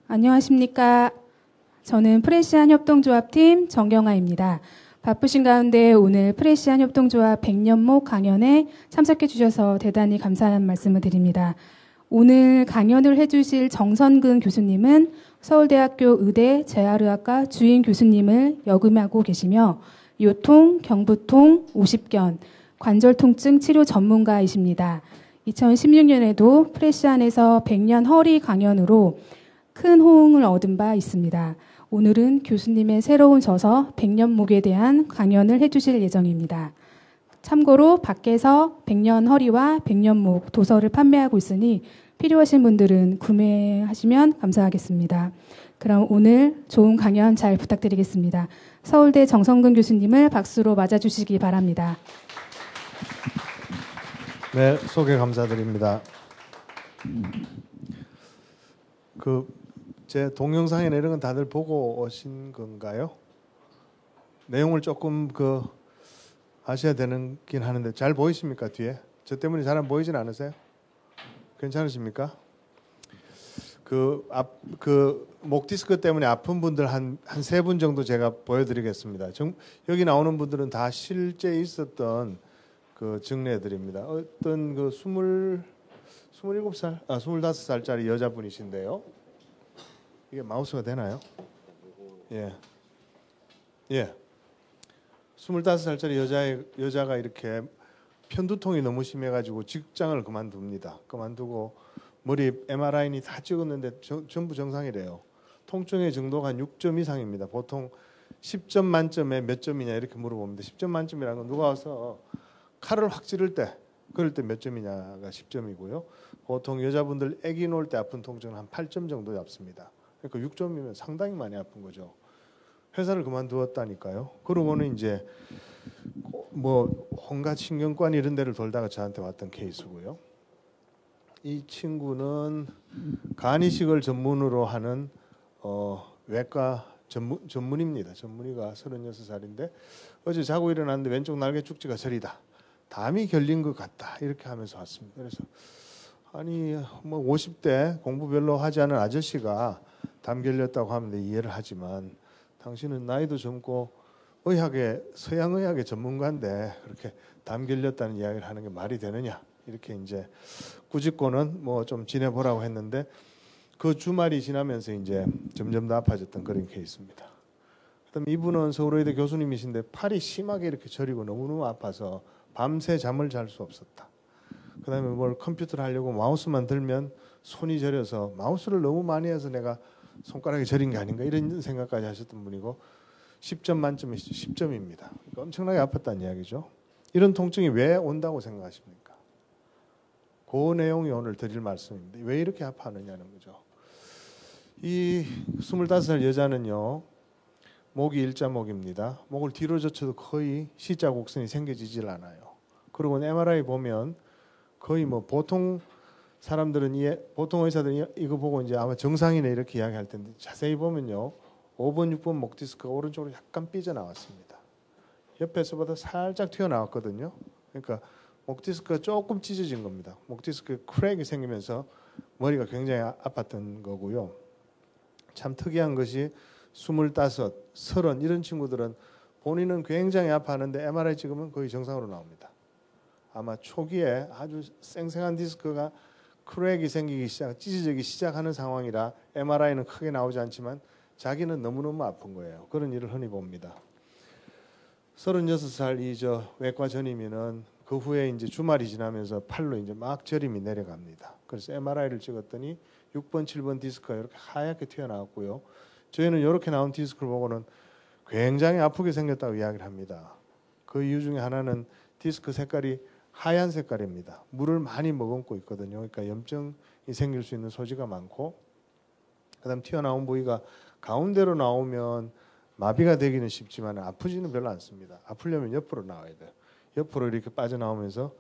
안녕하십니까. 저는 프레시안 협동조합팀 정경아입니다. 바쁘신 가운데 오늘 프레시안 협동조합 100년목 강연에 참석해 주셔서 대단히 감사한 말씀을 드립니다. 오늘 강연을 해주실 정선근 교수님은 서울대학교 의대 재활의학과 주임 교수님을 역임하고 계시며 요통, 경부통, 오십견, 관절통증 치료 전문가이십니다. 2016년에도 프레시안에서 100년 허리 강연으로 큰 호응을 얻은 바 있습니다. 오늘은 교수님의 새로운 저서 100년목에 대한 강연을 해주실 예정입니다. 참고로 밖에서 100년 허리와 100년목 도서를 판매하고 있으니 필요하신 분들은 구매하시면 감사하겠습니다. 그럼 오늘 좋은 강연 잘 부탁드리겠습니다. 서울대 정선근 교수님을 박수로 맞아주시기 바랍니다. 네, 소개 감사드립니다. 제 동영상이나 이런 건 다들 보고 오신 건가요? 내용을 조금 아셔야 되는긴 하는데 잘 보이십니까 뒤에? 저 때문에 잘 안 보이진 않으세요? 괜찮으십니까? 목 디스크 때문에 아픈 분들 한 세 분 정도 제가 보여드리겠습니다. 여기 나오는 분들은 다 실제 있었던 증례들입니다. 어떤 27살, 25살짜리 여자분이신데요. 이게 마우스가 되나요? 예. 25살짜리 여자가 이렇게 편두통이 너무 심해가지고 직장을 그만둡니다. 그만두고 머리 MRI는 다 찍었는데 전부 정상이래요. 통증의 정도가 한 6점 이상입니다. 보통 10점 만점에 몇 점이냐 이렇게 물어봅니다. 10점 만점이라는 건 누가 와서 칼을 확 찌를 때 그럴 때 몇 점이냐가 10점이고요. 보통 여자분들 아기 놓을 때 아픈 통증은 한 8점 정도 잡습니다. 그러니까 6점이면 상당히 많이 아픈 거죠. 회사를 그만두었다니까요. 그러고는 이제 온갖 신경관 이런 데를 돌다가 저한테 왔던 케이스고요. 이 친구는 간 이식을 전문으로 하는 외과 전문의입니다. 전문의가 36살인데 어제 자고 일어났는데 왼쪽 날개 축지가 저리다. 담이 결린 것 같다. 이렇게 하면서 왔습니다. 그래서 50대 공부 별로 하지 않은 아저씨가 담 결렸다고 하면 이해를 하지만 당신은 나이도 젊고 서양의학의 전문가인데 그렇게 담 결렸다는 이야기를 하는 게 말이 되느냐 이렇게 이제 꾸짖고는 좀 지내보라고 했는데 그 주말이 지나면서 이제 점점 더 아파졌던 그런 케이스입니다. 그다음 이분은 서울의대 교수님이신데 팔이 심하게 이렇게 저리고 너무너무 아파서 밤새 잠을 잘 수 없었다. 그다음에 컴퓨터를 하려고 마우스만 들면 손이 저려서 마우스를 너무 많이 해서 내가 손가락이 저린 게 아닌가 이런 생각까지 하셨던 분이고 10점 만점에 10점입니다. 그러니까 엄청나게 아팠다는 이야기죠. 이런 통증이 왜 온다고 생각하십니까? 그 내용이 오늘 드릴 말씀입니다. 왜 이렇게 아파하느냐는 거죠. 이 25살 여자는요. 목이 일자목입니다. 목을 뒤로 젖혀도 거의 C자 곡선이 생겨지질 않아요. 그리고 MRI 보면 거의 보통 사람들은 보통 의사들은 이거 보고 이제 아마 정상이네 이렇게 이야기할 텐데 자세히 보면요. 5번, 6번 목 디스크가 오른쪽으로 약간 삐져나왔습니다. 옆에서보다 살짝 튀어나왔거든요. 그러니까 목 디스크가 조금 찢어진 겁니다. 목 디스크에 크랙이 생기면서 머리가 굉장히 아팠던 거고요. 참 특이한 것이 25, 30 이런 친구들은 본인은 굉장히 아파하는데 MRI 찍으면 거의 정상으로 나옵니다. 아마 초기에 아주 생생한 디스크가 크랙이 생기기 찢어지기 시작하는 상황이라 MRI는 크게 나오지 않지만 자기는 너무너무 아픈 거예요. 그런 일을 흔히 봅니다. 36살 이 외과 전임이는 그 후에 이제 주말이 지나면서 팔로 이제 막 저림이 내려갑니다. 그래서 MRI를 찍었더니 6번, 7번 디스크가 이렇게 하얗게 튀어나왔고요. 저희는 이렇게 나온 디스크를 보고는 굉장히 아프게 생겼다고 이야기를 합니다. 그 이유 중에 하나는 디스크 색깔이 하얀 색깔입니다. 물을 많이 머금고 있거든요. 그러니까 염증이 생길 수 있는 소지가 많고 그다음 튀어나온 부위가 가운데로 나오면 마비가 되기는 쉽지만 아프지는 별로 않습니다. 아프려면 옆으로 나와야 돼요. 옆으로 이렇게 빠져나오면서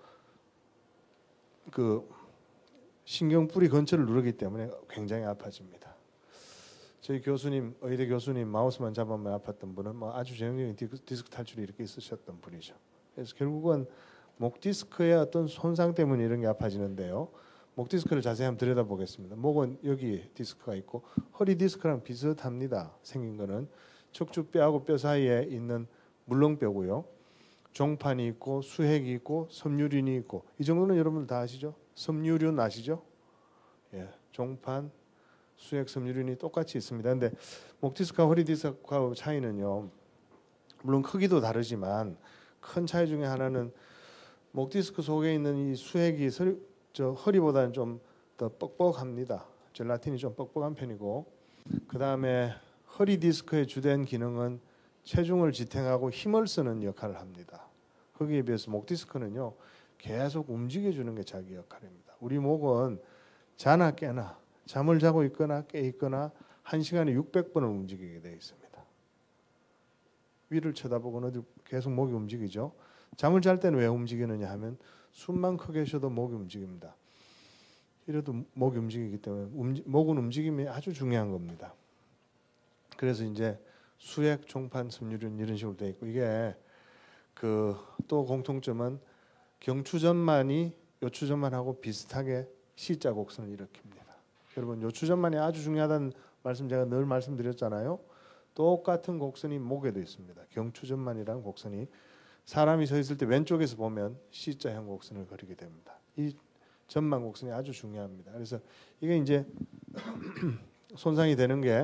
신경뿌리 근처를 누르기 때문에 굉장히 아파집니다. 저희 교수님, 의대 교수님 마우스만 잡으면 아팠던 분은 아주 전형적인 디스크 탈출이 이렇게 있으셨던 분이죠. 그래서 결국은 목 디스크의 어떤 손상 때문에 이런 게 아파지는데요. 목 디스크를 자세히 한번 들여다보겠습니다. 목은 여기 디스크가 있고 허리 디스크랑 비슷합니다. 생긴 거는 척추뼈하고 뼈 사이에 있는 물렁뼈고요. 종판이 있고 수핵이 있고 섬유륜이 있고 이 정도는 여러분들 다 아시죠? 섬유륜 아시죠? 예, 종판, 수핵, 섬유륜이 똑같이 있습니다. 근데 목 디스크와 허리 디스크하고 차이는요. 물론 크기도 다르지만 큰 차이 중에 하나는 목 디스크 속에 있는 이 수핵이 허리보다는 좀 더 뻑뻑합니다. 젤라틴이 좀 뻑뻑한 편이고 그 다음에 허리 디스크의 주된 기능은 체중을 지탱하고 힘을 쓰는 역할을 합니다. 거기에 비해서 목 디스크는요 계속 움직여주는 게 자기 역할입니다. 우리 목은 자나 깨나 잠을 자고 있거나 깨 있거나 1시간에 600번을 움직이게 되어 있습니다. 위를 쳐다보거나 어디 계속 목이 움직이죠. 잠을 잘 때는 왜 움직이느냐 하면 숨만 크게 쉬어도 목이 움직입니다. 이래도 목이 움직이기 때문에 목은 움직임이 아주 중요한 겁니다. 그래서 이제 수핵, 종판, 섬유륜 이런 식으로 되어 있고 이게 그 또 공통점은 경추전만이 요추전만하고 비슷하게 C자 곡선을 일으킵니다. 여러분 요추전만이 아주 중요하다는 말씀 제가 늘 말씀드렸잖아요. 똑같은 곡선이 목에도 있습니다. 경추전만이라는 곡선이 사람이 서 있을 때 왼쪽에서 보면 C자형 곡선을 그리게 됩니다. 이 전만 곡선이 아주 중요합니다. 그래서 이게 이제 손상이 되는 게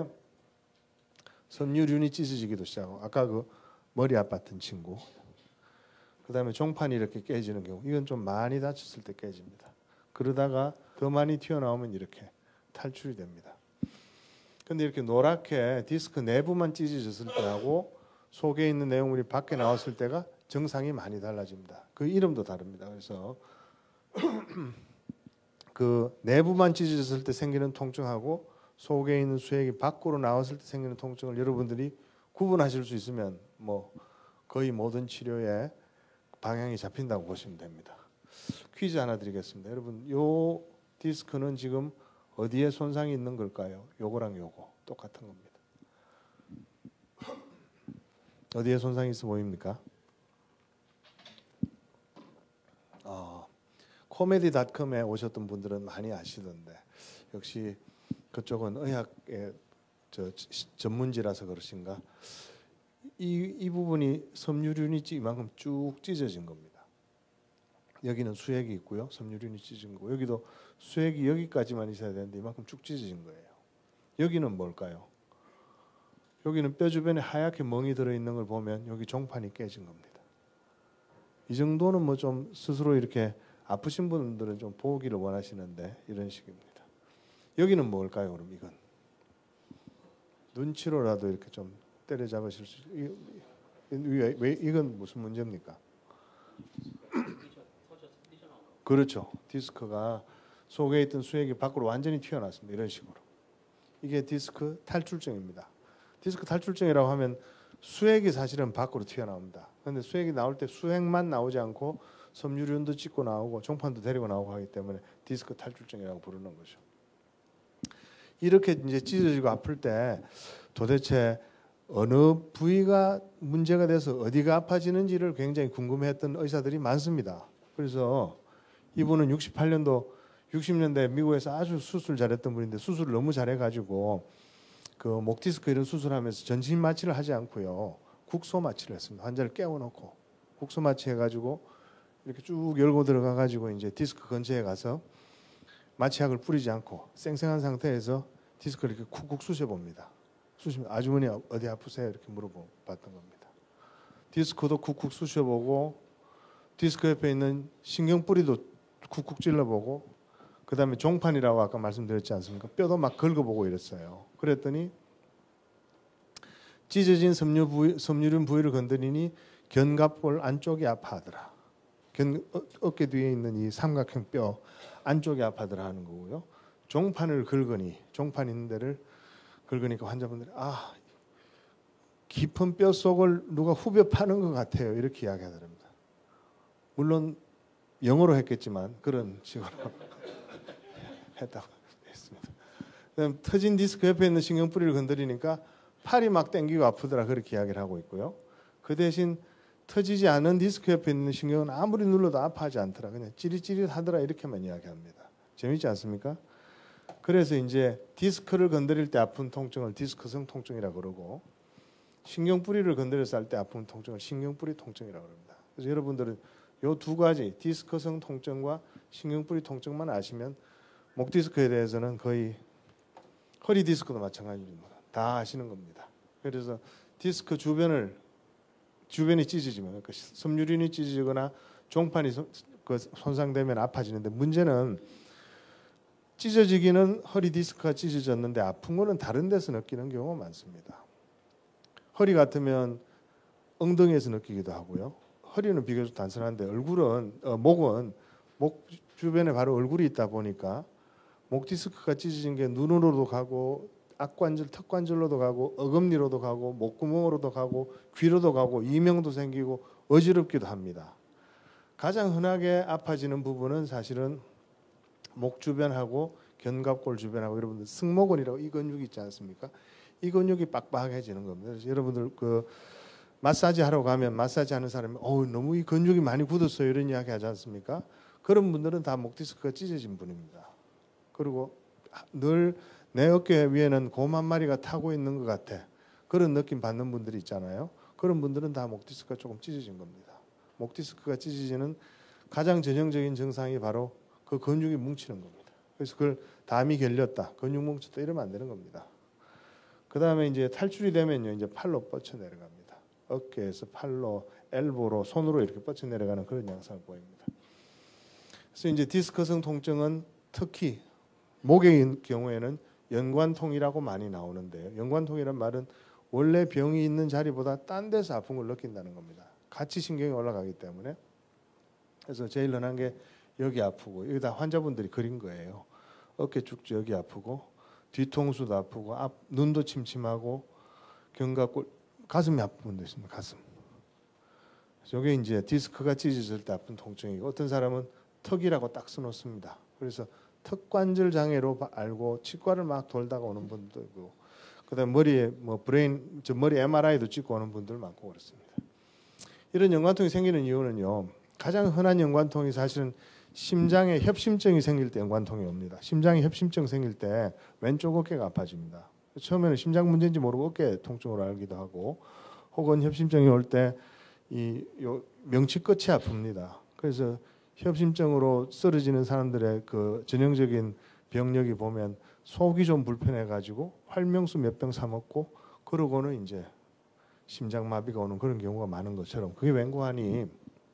섬유륜이 찢어지기도 시작하고 아까 그 머리 아팠던 친구 그 다음에 종판이 이렇게 깨지는 경우 이건 좀 많이 다쳤을 때 깨집니다. 그러다가 더 많이 튀어나오면 이렇게 탈출이 됩니다. 근데 이렇게 노랗게 디스크 내부만 찢어졌을 때하고 속에 있는 내용물이 밖에 나왔을 때가 증상이 많이 달라집니다. 그 이름도 다릅니다. 그래서 그 내부만 찢어졌을 때 생기는 통증하고 속에 있는 수액이 밖으로 나왔을 때 생기는 통증을 여러분들이 구분하실 수 있으면 뭐 거의 모든 치료에 방향이 잡힌다고 보시면 됩니다. 퀴즈 하나 드리겠습니다. 여러분 요 디스크는 지금 어디에 손상이 있는 걸까요? 요거랑 요거 똑같은 겁니다. 어디에 손상이 있어 보입니까? 코미디닷컴에 오셨던 분들은 많이 아시던데 역시 그쪽은 의학의 전문지라서 그러신가? 이 부분이 섬유륜이 이만큼 쭉 찢어진 겁니다. 여기는 수액이 있고요, 섬유륜이 찢어진 거고 여기도 수액이 여기까지만 있어야 되는데 이만큼 쭉 찢어진 거예요. 여기는 뭘까요? 여기는 뼈 주변에 하얗게 멍이 들어있는 걸 보면 여기 종판이 깨진 겁니다. 이 정도는 뭐 좀 스스로 이렇게 아프신 분들은 좀 보기를 원하시는데 이런 식입니다. 여기는 뭘까요? 그럼 이건 눈치로라도 이렇게 좀 때려잡으실 수 왜 이건 무슨 문제입니까? 그렇죠. 디스크가 속에 있던 수액이 밖으로 완전히 튀어나왔습니다. 이런 식으로. 이게 디스크 탈출증입니다. 디스크 탈출증이라고 하면 수액이 사실은 밖으로 튀어나옵니다. 그런데 수액이 나올 때 수액만 나오지 않고 섬유륜도 찢고 나오고 종판도 데리고 나오고 하기 때문에 디스크 탈출증이라고 부르는 거죠. 이렇게 이제 찢어지고 아플 때 도대체 어느 부위가 문제가 돼서 어디가 아파지는지를 굉장히 궁금해했던 의사들이 많습니다. 그래서 이분은 68년도 60년대 미국에서 아주 수술 잘했던 분인데 수술을 너무 잘해가지고 그 목 디스크 이런 수술하면서 전신 마취를 하지 않고요 국소 마취를 했습니다. 환자를 깨워놓고 국소 마취 해가지고 이렇게 쭉 열고 들어가가지고 이제 디스크 근처에 가서 마취약을 뿌리지 않고 쌩쌩한 상태에서 디스크를 이렇게 쿡쿡 쑤셔봅니다. 쑤시면 아주머니 어디 아프세요? 이렇게 물어봤던 겁니다. 디스크도 쿡쿡 쑤셔보고 디스크 옆에 있는 신경뿌리도 쿡쿡 찔러보고 그 다음에 종판이라고 아까 말씀드렸지 않습니까? 뼈도 막 긁어보고 이랬어요. 그랬더니 찢어진 섬유륜 부위를 건드리니 견갑골 안쪽이 아파하더라. 어깨 뒤에 있는 이 삼각형 뼈 안쪽이 아파하더라 하는 거고요. 종판을 긁으니 종판 있는 데를 긁으니까 환자분들이 깊은 뼈 속을 누가 후벼 파는 것 같아요. 이렇게 이야기하더랍니다. 물론 영어로 했겠지만 그런 식으로 했다고 했습니다. 그다음 터진 디스크 옆에 있는 신경뿌리를 건드리니까 팔이 막 땡기고 아프더라 그렇게 이야기를 하고 있고요. 그 대신 터지지 않은 디스크 옆에 있는 신경은 아무리 눌러도 아파하지 않더라. 그냥 찌릿찌릿하더라 이렇게만 이야기합니다. 재밌지 않습니까? 그래서 이제 디스크를 건드릴 때 아픈 통증을 디스크성 통증이라고 그러고 신경뿌리를 건드려서 할 때 아픈 통증을 신경뿌리 통증이라고 합니다. 그래서 여러분들은 요 두 가지 디스크성 통증과 신경뿌리 통증만 아시면 목 디스크에 대해서는 거의 허리 디스크도 마찬가지입니다. 다 아시는 겁니다. 그래서 디스크 주변이 찢어지면 그러니까 섬유륜이 찢어지거나 종판이 손상되면 아파지는데 문제는 찢어지기는 허리 디스크가 찢어졌는데 아픈 거는 다른 데서 느끼는 경우가 많습니다. 허리 같으면 엉덩이에서 느끼기도 하고요. 허리는 비교적 단순한데 목은 목 주변에 바로 얼굴이 있다 보니까 목 디스크가 찢어진 게 눈으로도 가고 악관절, 턱관절로도 가고 어금니로도 가고 목구멍으로도 가고 귀로도 가고 이명도 생기고 어지럽기도 합니다. 가장 흔하게 아파지는 부분은 사실은 목 주변하고 견갑골 주변하고 여러분들 승모근이라고 이 근육이 있지 않습니까? 이 근육이 빡빡해지는 겁니다. 그래서 여러분들 그 마사지 하러 가면 마사지 하는 사람이 너무 이 근육이 많이 굳었어요 이런 이야기 하지 않습니까? 그런 분들은 다 목 디스크가 찢어진 분입니다. 그리고 늘 내 어깨 위에는 곰 한 마리가 타고 있는 것 같아. 그런 느낌 받는 분들이 있잖아요. 그런 분들은 다 목 디스크가 조금 찢어진 겁니다. 목 디스크가 찢어지는 가장 전형적인 증상이 바로 그 근육이 뭉치는 겁니다. 그래서 그걸 담이 결렸다, 근육 뭉쳤다 이러면 안 되는 겁니다. 그 다음에 이제 탈출이 되면요, 이제 팔로 뻗쳐 내려갑니다. 어깨에서 팔로, 엘보로, 손으로 이렇게 뻗쳐 내려가는 그런 양상을 보입니다. 그래서 이제 디스크성 통증은 특히 목의 경우에는 연관통이라고 많이 나오는데요. 연관통이란 말은 원래 병이 있는 자리보다 딴 데서 아픈 걸 느낀다는 겁니다. 같이 신경이 올라가기 때문에. 그래서 제일 흔한 게 여기 아프고 여기다 환자분들이 그린 거예요. 어깨 축주 여기 아프고 뒤통수도 아프고 눈도 침침하고 견갑골 가슴이 아픈 분도 있습니다. 가슴. 이게 이제 디스크가 찢어질 때 아픈 통증이고 어떤 사람은 턱이라고 딱 써놓습니다. 그래서 턱관절 장애로 알고 치과를 막 돌다가 오는 분도 있고 그다음 머리에 머리 MRI도 찍고 오는 분들 많고 그렇습니다. 이런 연관통이 생기는 이유는요. 가장 흔한 연관통이 사실은 심장에 협심증이 생길 때 연관통이 옵니다. 심장에 협심증 생길 때 왼쪽 어깨가 아파집니다. 처음에는 심장 문제인지 모르고 어깨 통증으로 알기도 하고 혹은 협심증이 올 때 이 명치 끝이 아픕니다. 그래서 협심증으로 쓰러지는 사람들의 그 전형적인 병력이 보면 속이 좀 불편해가지고 활명수 몇 병 사 먹고 그러고는 이제 심장마비가 오는 그런 경우가 많은 것처럼 그게 웬고하니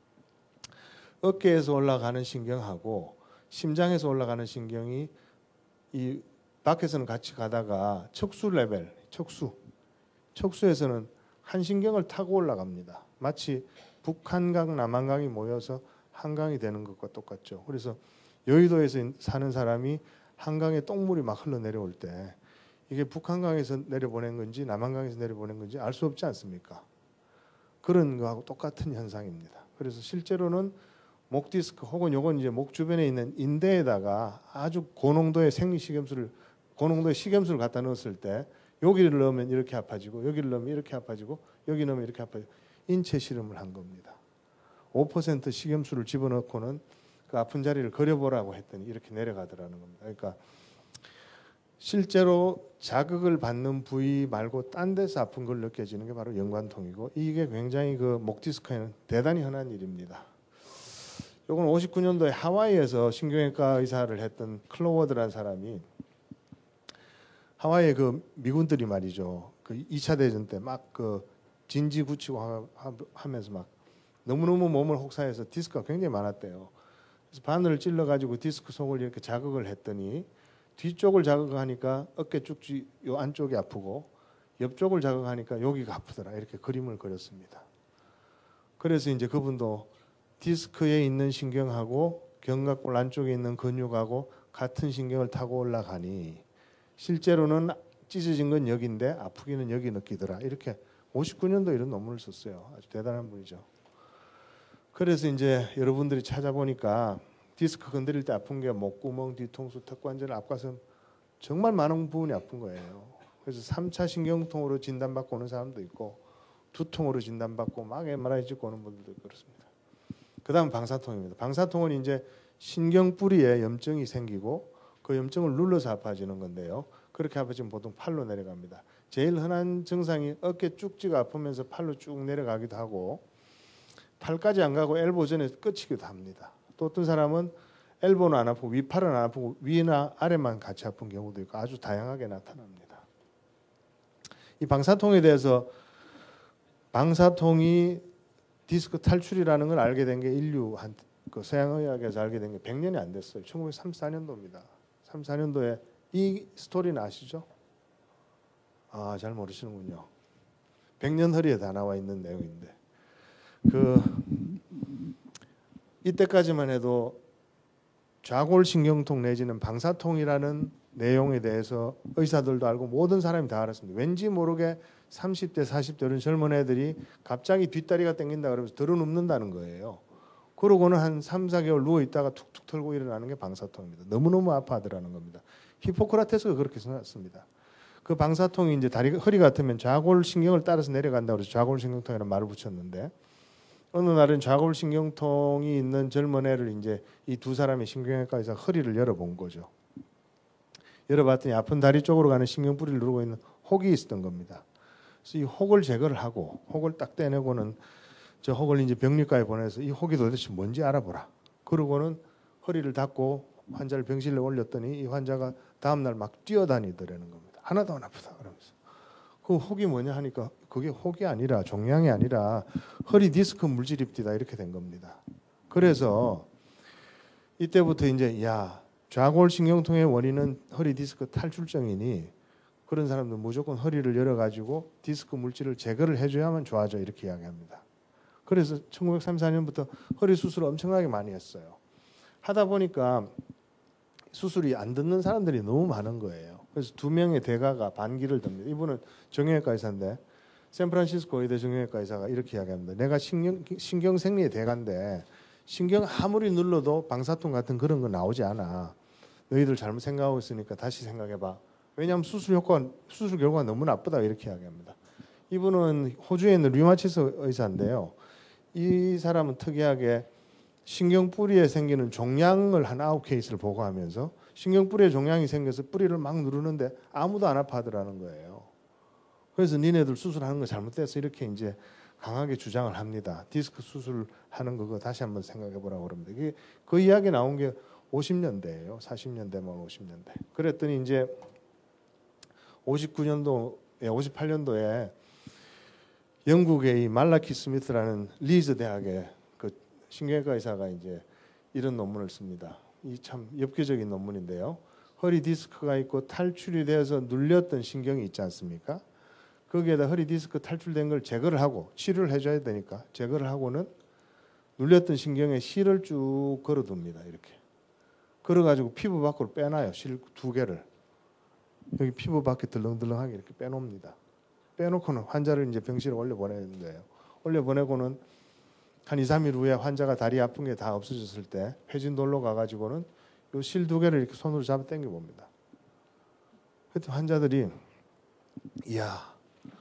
어깨에서 올라가는 신경하고 심장에서 올라가는 신경이 이 밖에서는 같이 가다가 척수 레벨, 척수에서는 한 신경을 타고 올라갑니다. 마치 북한강, 남한강이 모여서 한강이 되는 것과 똑같죠. 그래서 여의도에서 사는 사람이 한강에 똥물이 막 흘러내려올 때 이게 북한강에서 내려보낸 건지 남한강에서 내려보낸 건지 알 수 없지 않습니까? 그런 거하고 똑같은 현상입니다. 그래서 실제로는 목 디스크 혹은 요건 이제 목 주변에 있는 인대에다가 아주 고농도의 식염수를 갖다 넣었을 때 여기를 넣으면 이렇게 아파지고 여기를 넣으면 이렇게 아파지고 여기 넣으면 이렇게 아파지고 인체 실험을 한 겁니다. 5% 식염수를 집어넣고는 그 아픈 자리를 그려보라고 했더니 이렇게 내려가더라는 겁니다. 그러니까 실제로 자극을 받는 부위 말고 딴 데서 아픈 걸 느껴지는 게 바로 연관통이고 이게 굉장히 그 목 디스크에는 대단히 흔한 일입니다. 요건 59년도에 하와이에서 신경외과 의사를 했던 클로워드라는 사람이 하와이의 그 미군들이 말이죠. 그 2차 대전 때 막 그 진지 굳히고 하면서 막 너무너무 몸을 혹사해서 디스크가 굉장히 많았대요. 그래서 바늘을 찔러가지고 디스크 속을 이렇게 자극을 했더니 뒤쪽을 자극하니까 어깨 쭉지 요 안쪽이 아프고 옆쪽을 자극하니까 여기가 아프더라. 이렇게 그림을 그렸습니다. 그래서 이제 그분도 디스크에 있는 신경하고 견갑골 안쪽에 있는 근육하고 같은 신경을 타고 올라가니 실제로는 찢어진 건 여기인데 아프기는 여기 느끼더라. 이렇게 59년도 이런 논문을 썼어요. 아주 대단한 분이죠. 그래서 이제 여러분들이 찾아보니까 디스크 건드릴 때 아픈 게 목구멍, 뒤통수, 턱관절, 앞가슴 정말 많은 부분이 아픈 거예요. 그래서 3차 신경통으로 진단받고 오는 사람도 있고 두통으로 진단받고 막 MRI 찍고 오는 분들도 있고 그렇습니다. 그 다음 방사통입니다. 방사통은 이제 신경 뿌리에 염증이 생기고 그 염증을 눌러서 아파지는 건데요. 그렇게 아파지면 보통 팔로 내려갑니다. 제일 흔한 증상이 어깨 쭉지가 아프면서 팔로 쭉 내려가기도 하고 팔까지 안 가고 엘보 전에 끝이기도 합니다. 또 어떤 사람은 엘보는 안 아프고 위팔은 안 아프고 위나 아래만 같이 아픈 경우도 있고 아주 다양하게 나타납니다. 이 방사통에 대해서 방사통이 디스크 탈출이라는 걸 알게 된 게 인류 그 서양의학에서 알게 된 게 100년이 안 됐어요. 1934년도입니다. 34년도에 이 스토리는 아시죠? 아, 잘 모르시는군요. 100년 허리에 다 나와 있는 내용인데 이때까지만 해도 좌골신경통 내지는 방사통이라는 내용에 대해서 의사들도 알고 모든 사람이 다 알았습니다. 왠지 모르게 30대, 40대 이런 젊은 애들이 갑자기 뒷다리가 땡긴다 그러면서 들어눕는다는 거예요. 그러고는 한 3, 4개월 누워있다가 툭툭 털고 일어나는 게 방사통입니다. 너무너무 아파하더라는 겁니다. 히포크라테스가 그렇게 써놨습니다. 그 방사통이 이제 허리 같으면 좌골신경을 따라서 내려간다고 해서 좌골신경통이라는 말을 붙였는데 어느 날은 좌골신경통이 있는 젊은 애를 이제 이 두 사람의 신경외과 의사가 허리를 열어본 거죠. 열어봤더니 아픈 다리 쪽으로 가는 신경뿌리를 누르고 있는 혹이 있었던 겁니다. 그래서 이 혹을 제거를 하고 혹을 딱 떼내고는 저 혹을 이제 병리과에 보내서 이 혹이 도대체 뭔지 알아보라. 그러고는 허리를 닫고 환자를 병실에 올렸더니 이 환자가 다음날 막 뛰어다니더라는 겁니다. 하나도 안 아프다 그러면서. 그 혹이 뭐냐 하니까 그게 혹이 아니라 종양이 아니라 허리 디스크 물질입디다 이렇게 된 겁니다. 그래서 이때부터 이제 좌골신경통의 원인은 허리 디스크 탈출증이니 그런 사람들 무조건 허리를 열어가지고 디스크 물질을 제거를 해줘야만 좋아져 이렇게 이야기합니다. 그래서 1934년부터 허리 수술을 엄청나게 많이 했어요. 하다 보니까 수술이 안 듣는 사람들이 너무 많은 거예요. 그래서 두 명의 대가가 반기를 듭니다. 이분은 정형외과 의사인데 샌프란시스코 의대 정형외과 의사가 이렇게 이야기합니다. 내가 신경생리의 대가인데 신경 아무리 눌러도 방사통 같은 그런 거 나오지 않아. 너희들 잘못 생각하고 있으니까 다시 생각해봐. 왜냐하면 수술 결과가 너무 나쁘다 이렇게 이야기합니다. 이분은 호주에 있는 류마티스 의사인데요. 이 사람은 특이하게 신경뿌리에 생기는 종양을 한 9케이스를 보고하면서 신경뿌리에 종양이 생겨서 뿌리를 막 누르는데 아무도 안 아파하더라는 거예요. 그래서 니네들 수술하는 거 잘못됐어 이렇게 이제 강하게 주장을 합니다. 디스크 수술하는 거 다시 한번 생각해 보라고 그럽니다. 이게 그 이야기 나온 게 50년대예요. 40년대 뭐 50년대. 그랬더니 이제 58년도에 영국의 이 말라키 스미스라는 리즈 대학의 그 신경외과 의사가 이제 이런 논문을 씁니다. 이 참 엽기적인 논문인데요. 허리 디스크가 있고 탈출이 되어서 눌렸던 신경이 있지 않습니까? 거기에다 허리 디스크 탈출된 걸 제거를 하고 치료를 해줘야 되니까 제거를 하고는 눌렸던 신경에 실을 쭉 걸어둡니다. 이렇게 걸어가지고 피부 밖으로 빼놔요. 실 두 개를 여기 피부 밖에 들렁들렁하게 이렇게 빼놓습니다. 빼놓고는 환자를 이제 병실에 올려보내는 거예요. 올려보내고는 한 2, 3일 후에 환자가 다리 아픈 게 다 없어졌을 때 회진돌로 가가지고는 요 실 두 개를 이렇게 손으로 잡아 당겨 봅니다. 그때 환자들이 이야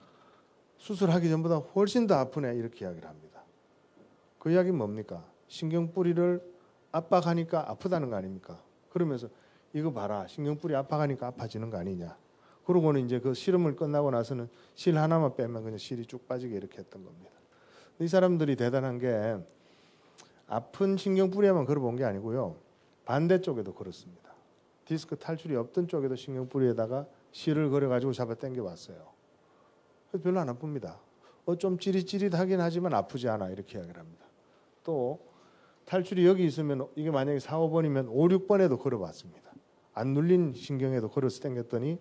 수술하기 전보다 훨씬 더 아프네 이렇게 이야기를 합니다. 그 이야기는 뭡니까? 신경뿌리를 압박하니까 아프다는 거 아닙니까? 그러면서 이거 봐라 신경뿌리 압박하니까 아파지는 거 아니냐. 그러고는 이제 그 실험을 끝나고 나서는 실 하나만 빼면 그냥 실이 쭉 빠지게 이렇게 했던 겁니다. 이 사람들이 대단한 게 아픈 신경뿌리에만 걸어본 게 아니고요. 반대쪽에도 그렇습니다. 디스크 탈출이 없던 쪽에도 신경뿌리에다가 실을 걸어가지고 잡아 당겨봤어요. 별로 안 아픕니다. 좀 찌릿찌릿하긴 하지만 아프지 않아 이렇게 이야기를 합니다. 또 탈출이 여기 있으면 이게 만약에 4, 5번이면 5, 6번에도 걸어봤습니다. 안 눌린 신경에도 걸어서 당겼더니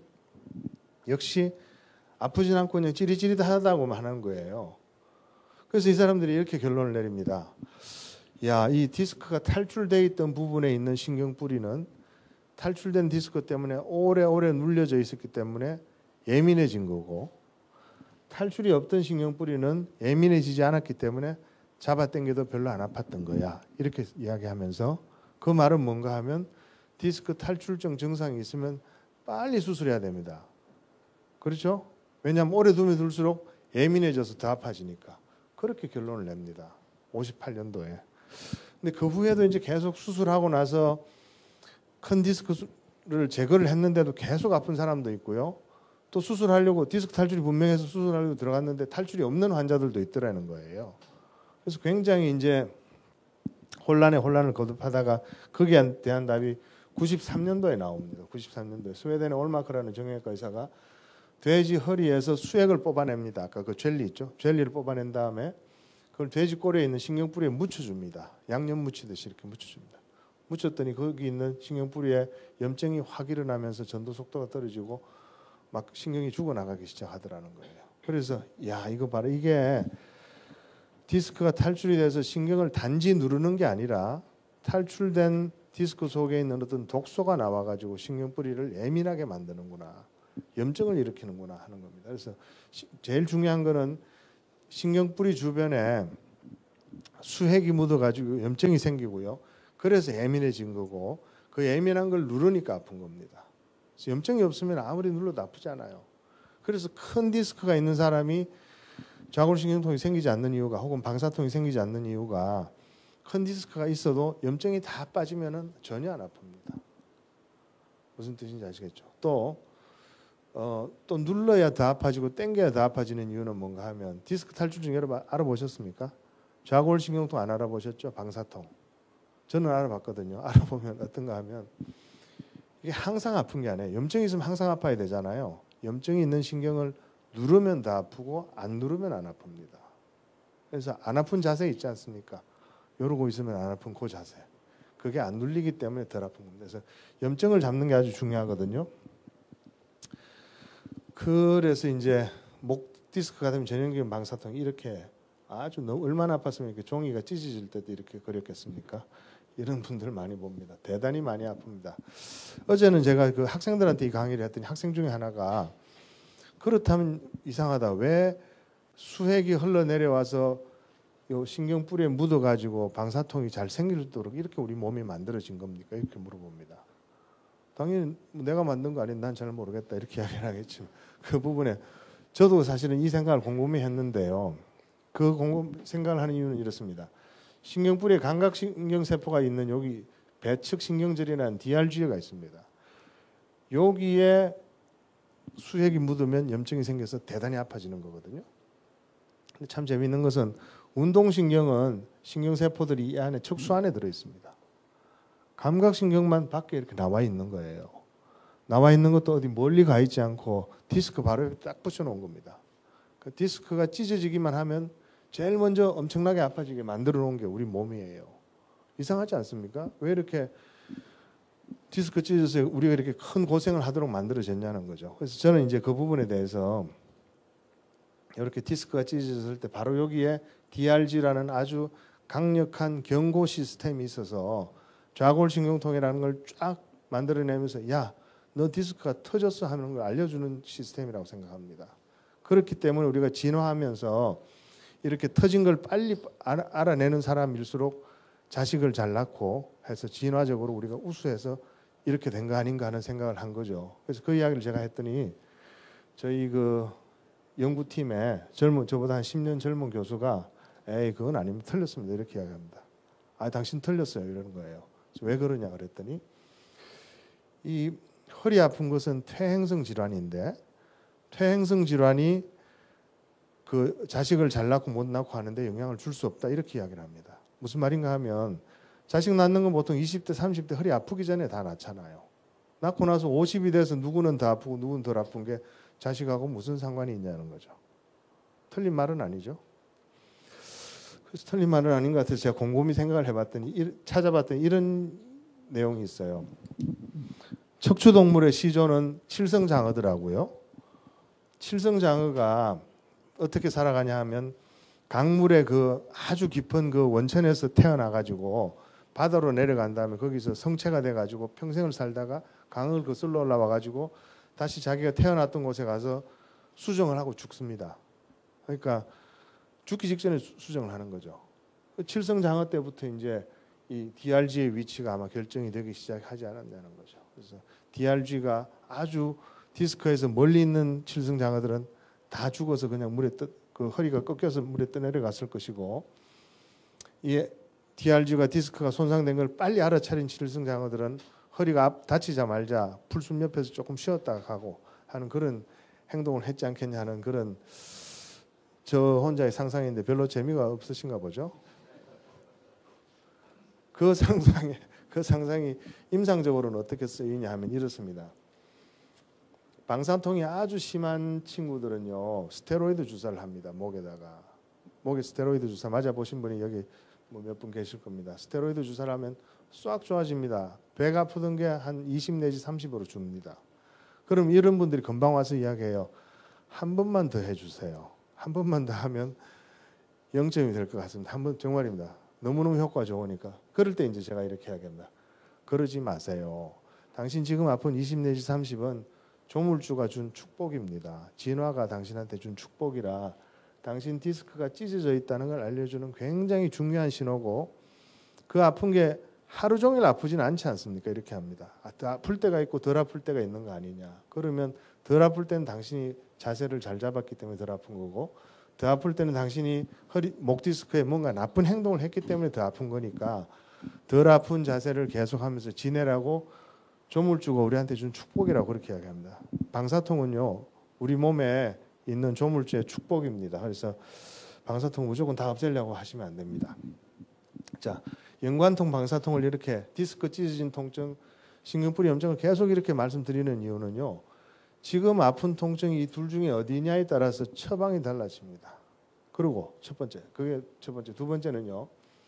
역시 아프진 않고 그냥 찌릿찌릿하다고만 하는 거예요. 그래서 이 사람들이 이렇게 결론을 내립니다. 이 디스크가 탈출되어 있던 부분에 있는 신경뿌리는 탈출된 디스크 때문에 오래오래 눌려져 있었기 때문에 예민해진 거고 탈출이 없던 신경뿌리는 예민해지지 않았기 때문에 잡아당겨도 별로 안 아팠던 거야. 이렇게 이야기하면서 그 말은 뭔가 하면 디스크 탈출증 증상이 있으면 빨리 수술해야 됩니다. 그렇죠? 왜냐하면 오래 두면 둘수록 예민해져서 더 아파지니까. 그렇게 결론을 냅니다. 58년도에. 근데 그 후에도 이제 계속 수술하고 나서 큰 디스크를 제거를 했는데도 계속 아픈 사람도 있고요. 또 수술하려고 디스크 탈출이 분명해서 수술하려고 들어갔는데 탈출이 없는 환자들도 있더라는 거예요. 그래서 굉장히 이제 혼란을 거듭하다가 거기에 대한 답이 93년도에 나옵니다. 93년도에 스웨덴의 올마크라는 정형외과 의사가 돼지 허리에서 수액을 뽑아냅니다. 아까 그 젤리 있죠? 젤리를 뽑아낸 다음에 그걸 돼지 꼬리에 있는 신경뿌리에 묻혀줍니다. 양념 묻히듯이 이렇게 묻혀줍니다. 묻혔더니 거기 있는 신경뿌리에 염증이 확 일어나면서 전도 속도가 떨어지고 막 신경이 죽어나가기 시작하더라는 거예요. 그래서 야 이거 봐라, 이게 디스크가 탈출이 돼서 신경을 단지 누르는 게 아니라 탈출된 디스크 속에 있는 어떤 독소가 나와가지고 신경뿌리를 예민하게 만드는구나, 염증을 일으키는구나 하는 겁니다. 그래서 제일 중요한 거는 신경뿌리 주변에 수액이 묻어가지고 염증이 생기고요. 그래서 예민해진 거고, 그 예민한 걸 누르니까 아픈 겁니다. 그래서 염증이 없으면 아무리 눌러도 아프지 않아요. 그래서 큰 디스크가 있는 사람이 좌골신경통이 생기지 않는 이유가, 혹은 방사통이 생기지 않는 이유가, 큰 디스크가 있어도 염증이 다 빠지면은 전혀 안 아픕니다. 무슨 뜻인지 아시겠죠? 또 눌러야 더 아파지고 당겨야 더 아파지는 이유는 뭔가 하면, 디스크 탈출증 여러분 알아보셨습니까? 좌골신경통 안 알아보셨죠? 방사통. 저는 알아봤거든요. 알아보면 어떤가 하면 이게 항상 아픈 게 아니에요. 염증이 있으면 항상 아파야 되잖아요. 염증이 있는 신경을 누르면 더 아프고 안 누르면 안 아픕니다. 그래서 안 아픈 자세 있지 않습니까? 이러고 있으면 안 아픈 그 자세. 그게 안 눌리기 때문에 덜 아픈 겁니다. 그래서 염증을 잡는 게 아주 중요하거든요. 그래서 이제 목 디스크가 되면 전형적인 방사통, 이렇게 아주 너무 얼마나 아팠으면 이렇게 종이가 찢어질 때도 이렇게 그렸겠습니까? 이런 분들 많이 봅니다. 대단히 많이 아픕니다. 어제는 제가 그 학생들한테 이 강의를 했더니 학생 중에 하나가, 그렇다면 이상하다, 왜 수액이 흘러내려와서 요 신경뿌리에 묻어가지고 방사통이 잘 생기도록 이렇게 우리 몸이 만들어진 겁니까? 이렇게 물어봅니다. 당연히 내가 만든 거 아닌, 난 잘 모르겠다 이렇게 이야기를 하겠죠. 그 부분에 저도 사실은 이 생각을 곰곰이 했는데요. 그 생각을 하는 이유는 이렇습니다. 신경뿌리에 감각신경세포가 있는 여기 배측신경절이라는 DRG가 있습니다. 여기에 수액이 묻으면 염증이 생겨서 대단히 아파지는 거거든요. 근데 참 재미있는 것은 운동신경은 신경세포들이 이 안에 척수 안에 들어있습니다. 감각신경만 밖에 이렇게 나와 있는 거예요. 나와 있는 것도 어디 멀리 가 있지 않고 디스크 바로 딱 붙여놓은 겁니다. 그 디스크가 찢어지기만 하면 제일 먼저 엄청나게 아파지게 만들어 놓은 게 우리 몸이에요. 이상하지 않습니까? 왜 이렇게 디스크 찢어서 우리가 이렇게 큰 고생을 하도록 만들어졌냐는 거죠. 그래서 저는 이제 그 부분에 대해서 이렇게 디스크가 찢어졌을 때 바로 여기에 DRG라는 아주 강력한 경고 시스템이 있어서 좌골신경통이라는 걸 쫙 만들어내면서 야, 너 디스크가 터졌어 하는 걸 알려주는 시스템이라고 생각합니다. 그렇기 때문에 우리가 진화하면서 이렇게 터진 걸 빨리 알아내는 사람일수록 자식을 잘 낳고 해서 진화적으로 우리가 우수해서 이렇게 된 거 아닌가 하는 생각을 한 거죠. 그래서 그 이야기를 제가 했더니 저희 그 연구팀에 저보다 한 10년 젊은 교수가 에이 그건 아닙니다. 틀렸습니다. 이렇게 이야기합니다. 아 당신 틀렸어요. 이러는 거예요. 왜 그러냐 그랬더니 이 허리 아픈 것은 퇴행성 질환인데 퇴행성 질환이 그 자식을 잘 낳고 못 낳고 하는데 영향을 줄 수 없다 이렇게 이야기를 합니다. 무슨 말인가 하면 자식 낳는 건 보통 20대 30대 허리 아프기 전에 다 낳잖아요. 낳고 나서 50이 돼서 누구는 더 아프고 누구는 덜 아픈 게 자식하고 무슨 상관이 있냐는 거죠. 틀린 말은 아니죠. 그래서 틀린 말은 아닌 것 같아서 제가 곰곰이 생각을 해봤더니 찾아봤더니 이런 내용이 있어요. 척추동물의 시조는 칠성장어더라고요. 칠성장어가 어떻게 살아가냐 하면 강물의 그 아주 깊은 그 원천에서 태어나가지고 바다로 내려간 다음에 거기서 성체가 돼가지고 평생을 살다가 강을 거슬러 올라와가지고 다시 자기가 태어났던 곳에 가서 수정을 하고 죽습니다. 그러니까 죽기 직전에 수정을 하는 거죠. 칠성장어 때부터 이제 이 DRG의 위치가 아마 결정이 되기 시작하지 않았냐는 거죠. 그래서 DRG가 아주 디스크에서 멀리 있는 칠성장어들은 다 죽어서 그냥 물에 그 허리가 꺾여서 물에 떠내려갔을 것이고, 이 DRG가 디스크가 손상된 걸 빨리 알아차린 칠승장어들은 허리가 다치자 말자 풀숲 옆에서 조금 쉬었다가 가고 하는 그런 행동을 했지 않겠냐 하는 그런 저 혼자의 상상인데 별로 재미가 없으신가 보죠. 그 상상이 임상적으로는 어떻게 쓰이냐 하면 이렇습니다. 방사통이 아주 심한 친구들은요 스테로이드 주사를 합니다. 목에 스테로이드 주사 맞아보신 분이 여기 뭐 몇 분 계실 겁니다. 스테로이드 주사를 하면 싹 좋아집니다. 배가 아프던 게 한 20 내지 30으로 줍니다. 그럼 이런 분들이 금방 와서 이야기해요. 한 번만 더 해주세요. 한 번만 더 하면 0점이 될 것 같습니다. 한 번 정말입니다. 너무너무 효과가 좋으니까. 그럴 때 이제 제가 이렇게 이야기합니다. 그러지 마세요. 당신 지금 아픈 20 내지 30은 조물주가 준 축복입니다. 진화가 당신한테 준 축복이라 당신 디스크가 찢어져 있다는 걸 알려주는 굉장히 중요한 신호고 그 아픈 게 하루 종일 아프진 않지 않습니까? 이렇게 합니다. 더 아플 때가 있고 덜 아플 때가 있는 거 아니냐. 그러면 덜 아플 때는 당신이 자세를 잘 잡았기 때문에 덜 아픈 거고 더 아플 때는 당신이 목 디스크에 뭔가 나쁜 행동을 했기 때문에 더 아픈 거니까 덜 아픈 자세를 계속하면서 지내라고 조물주가 우리한테 준 축복이라고 그렇게 이야기합니다. 방사통은요 우리 몸에 있는 조물주의 축복입니다. 그래서 방사통 무조건 다 없애려고 하시면 안 됩니다. 자, 연관통 방사통을 이렇게 디스크 찢어진 통증, 신경뿌리 염증을 계속 이렇게 말씀드리는 이유는요. 지금 아픈 통증이 이 둘 중에 어디냐에 따라서 처방이 달라집니다. 그리고 그게 첫 번째. 두 번째는요.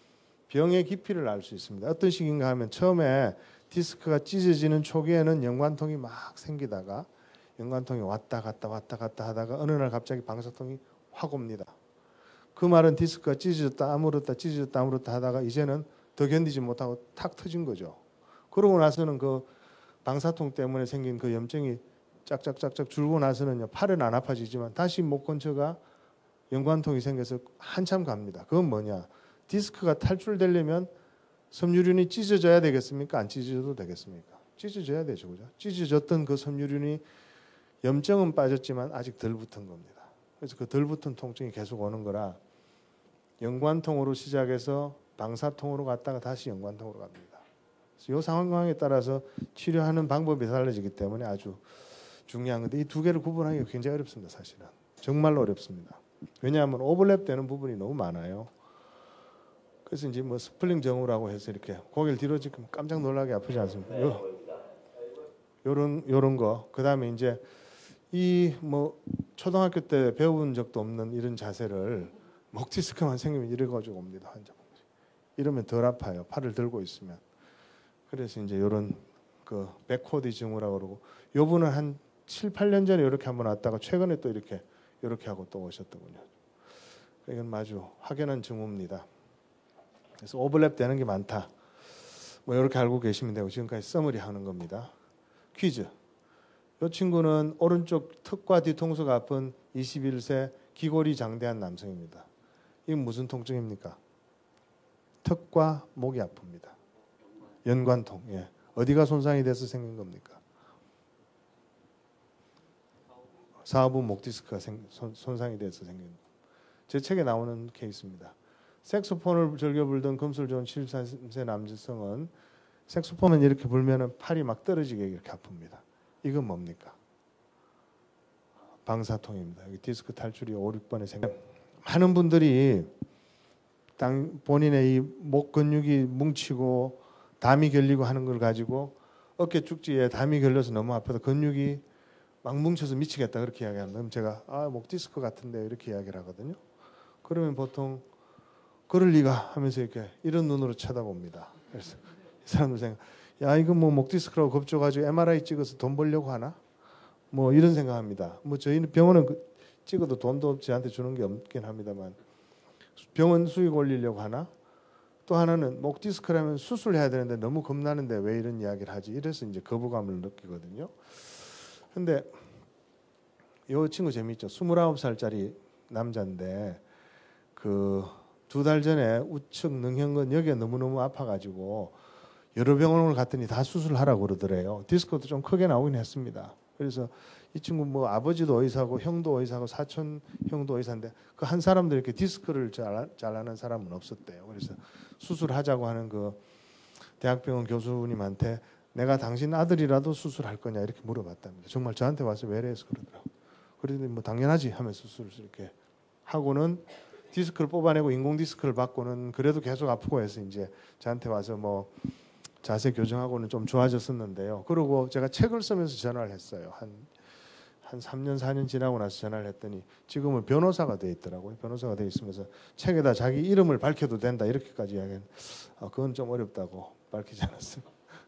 병의 깊이를 알 수 있습니다. 어떤 식인가 하면 처음에 디스크가 찢어지는 초기에는 연관통이 막 생기다가 연관통이 왔다 갔다 하다가 어느 날 갑자기 방사통이 확 옵니다. 그 말은 디스크가 찢어졌다 아물었다 하다가 이제는 더 견디지 못하고 탁 터진 거죠. 그러고 나서는 그 방사통 때문에 생긴 그 염증이 짝짝짝짝 줄고 나서는요. 팔은 안 아파지지만 다시 목 근처가 연관통이 생겨서 한참 갑니다. 그건 뭐냐? 디스크가 탈출되려면 섬유륜이 찢어져야 되겠습니까? 안 찢어져도 되겠습니까? 찢어져야 되죠. 그죠? 찢어졌던 그 섬유륜이 염증은 빠졌지만 아직 덜 붙은 겁니다. 그래서 그 덜 붙은 통증이 계속 오는 거라 연관통으로 시작해서 방사통으로 갔다가 다시 연관통으로 갑니다. 그래서 이 상황에 따라서 치료하는 방법이 달라지기 때문에 아주 중요한 건데 이 두 개를 구분하기가 굉장히 어렵습니다. 사실은. 정말로 어렵습니다. 왜냐하면 오버랩되는 부분이 너무 많아요. 그래서 이제 뭐 스플링 정후라고 해서 이렇게 고개를 뒤로 짚으면 깜짝 놀라게 아프지 않습니까? 요런 거. 그다음에 이제 이 뭐 초등학교 때 배운 적도 없는 이런 자세를 목 디스크만 생기면 이래 가지고 옵니다. 환자분. 이러면 덜 아파요. 팔을 들고 있으면. 그래서 이제 요런 그 백코디 증후라고 그러고 요분은 한 7, 8년 전에 이렇게 한번 왔다가 최근에 또 이렇게 하고 또 오셨더군요. 이건 아주 확연한 증후입니다. 그래서 오버랩 되는 게 많다. 뭐 이렇게 알고 계시면 되고 지금까지 서머리 하는 겁니다. 퀴즈. 이 친구는 오른쪽 턱과 뒤통수가 아픈 21세 기골이 장대한 남성입니다. 이건 무슨 통증입니까? 턱과 목이 아픕니다. 연관통. 예. 어디가 손상이 돼서 생긴 겁니까? 사후부 목 디스크가 손상이 돼서 생긴 겁니다. 제 책에 나오는 케이스입니다. 색소폰을 즐겨 불던 금술 좋은 73세 남성은 색소폰을 이렇게 불면 팔이 막 떨어지게 이렇게 아픕니다. 이건 뭡니까? 방사통입니다. 여기 디스크 탈출이 5, 6번에 생겨. 많은 분들이 본인의 이 목 근육이 뭉치고 담이 결리고 하는 걸 가지고 어깨 축지에 담이 결려서 너무 아파서 근육이 막 뭉쳐서 미치겠다 그렇게 이야기합니다. 그럼 제가 목 디스크 같은데 이렇게 이야기를 하거든요. 그러면 보통 그럴 리가 하면서 이렇게 이런 눈으로 쳐다봅니다. 그래서 이 사람들 생각, 야 이거 뭐 목 디스크라고 겁줘가지고 MRI 찍어서 돈 벌려고 하나? 뭐 이런 생각합니다. 뭐 저희는 병원은 찍어도 돈도 저한테 주는 게 없긴 합니다만 병원 수익 올리려고 하나? 또 하나는 목 디스크라면 수술해야 되는데 너무 겁나는데 왜 이런 이야기를 하지? 이래서 이제 거부감을 느끼거든요. 근데 이 친구 재미있죠. 29살짜리 남자인데 그 2달 전에 우측 능형근 여기가 너무너무 아파가지고 여러 병원을 갔더니 다 수술하라고 그러더래요. 디스크도 좀 크게 나오긴 했습니다. 그래서 이 친구 뭐 아버지도 의사고 형도 의사고 사촌 형도 의사인데 그 한 사람도 이렇게 디스크를 잘 아는 사람은 없었대요. 그래서 수술하자고 하는 그 대학병원 교수님한테 내가 당신 아들이라도 수술할 거냐 이렇게 물어봤답니다. 정말 저한테 와서 외래에서 그러더라고. 그러더니 뭐 당연하지 하면서 수술을 이렇게 하고는 디스크를 뽑아내고 인공 디스크를 받고는 그래도 계속 아프고 해서 이제 저한테 와서 뭐 자세 교정하고는 좀 좋아졌었는데요. 그리고 제가 책을 쓰면서 전화를 했어요. 한 3년 4년 지나고 나서 전화를 했더니 지금은 변호사가 돼 있더라고요. 변호사가 돼 있으면서 책에다 자기 이름을 밝혀도 된다 이렇게까지 이야기했는데 그건 좀 어렵다고 밝히지 않았어요.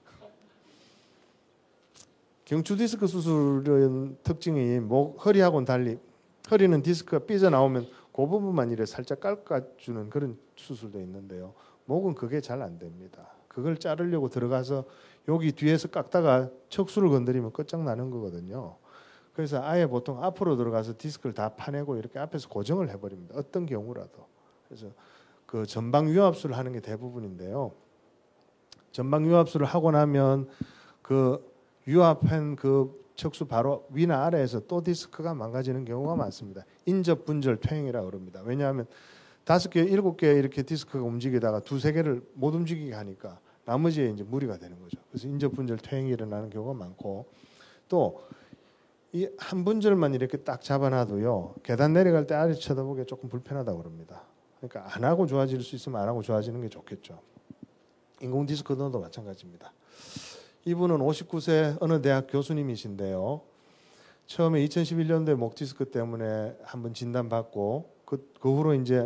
경추 디스크 수술은 특징이 허리하고는 달리 허리는 디스크가 삐져나오면 그 부분만 이렇게 살짝 깎아주는 그런 수술도 있는데요. 목은 그게 잘 안 됩니다. 그걸 자르려고 들어가서 여기 뒤에서 깎다가 척수를 건드리면 끝장나는 거거든요. 그래서 아예 보통 앞으로 들어가서 디스크를 다 파내고 이렇게 앞에서 고정을 해버립니다. 어떤 경우라도. 그래서 그 전방 유압술을 하는 게 대부분인데요. 전방 유압술을 하고 나면 그 유압한 그 척수 바로 위나 아래에서 또 디스크가 망가지는 경우가 많습니다. 인접 분절 퇴행이라고 그럽니다. 왜냐하면 5개, 7개 이렇게 디스크가 움직이다가 2, 3개를 못 움직이게 하니까 나머지에 이제 무리가 되는 거죠. 그래서 인접 분절 퇴행이 일어나는 경우가 많고 또 이 한 분절만 이렇게 딱 잡아놔도요. 계단 내려갈 때 아래 쳐다보기 조금 불편하다고 그럽니다. 그러니까 안 하고 좋아질 수 있으면 안 하고 좋아지는 게 좋겠죠. 인공 디스크도 마찬가지입니다. 이분은 59세 어느 대학 교수님이신데요. 처음에 2011년도에 목 디스크 때문에 한번 진단받고 그 후로 이제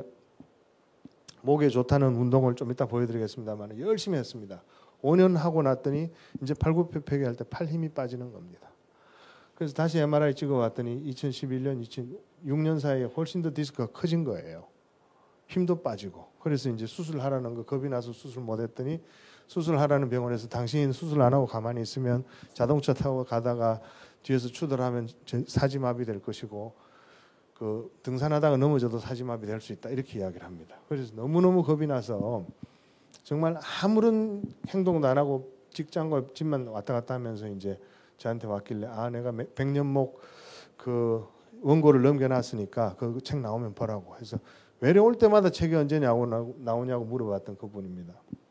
목에 좋다는 운동을 좀 이따 보여드리겠습니다만 열심히 했습니다. 5년 하고 났더니 이제 팔굽혀펴기 할 때 팔 힘이 빠지는 겁니다. 그래서 다시 MRI 찍어봤더니 2011년, 2006년 사이에 훨씬 더 디스크가 커진 거예요. 힘도 빠지고. 그래서 이제 수술하라는 거 겁이 나서 수술 못했더니 수술하라는 병원에서 당신 수술 안 하고 가만히 있으면 자동차 타고 가다가 뒤에서 추돌하면 사지마비 될 것이고 그 등산하다가 넘어져도 사지마비 될 수 있다 이렇게 이야기를 합니다. 그래서 너무너무 겁이 나서 정말 아무런 행동도 안 하고 직장과 집만 왔다 갔다 하면서 이제 저한테 왔길래 내가 백년목 그 원고를 넘겨놨으니까 그 책 나오면 보라고 해서 외래 올 때마다 책이 언제 나오냐고 물어봤던 그분입니다.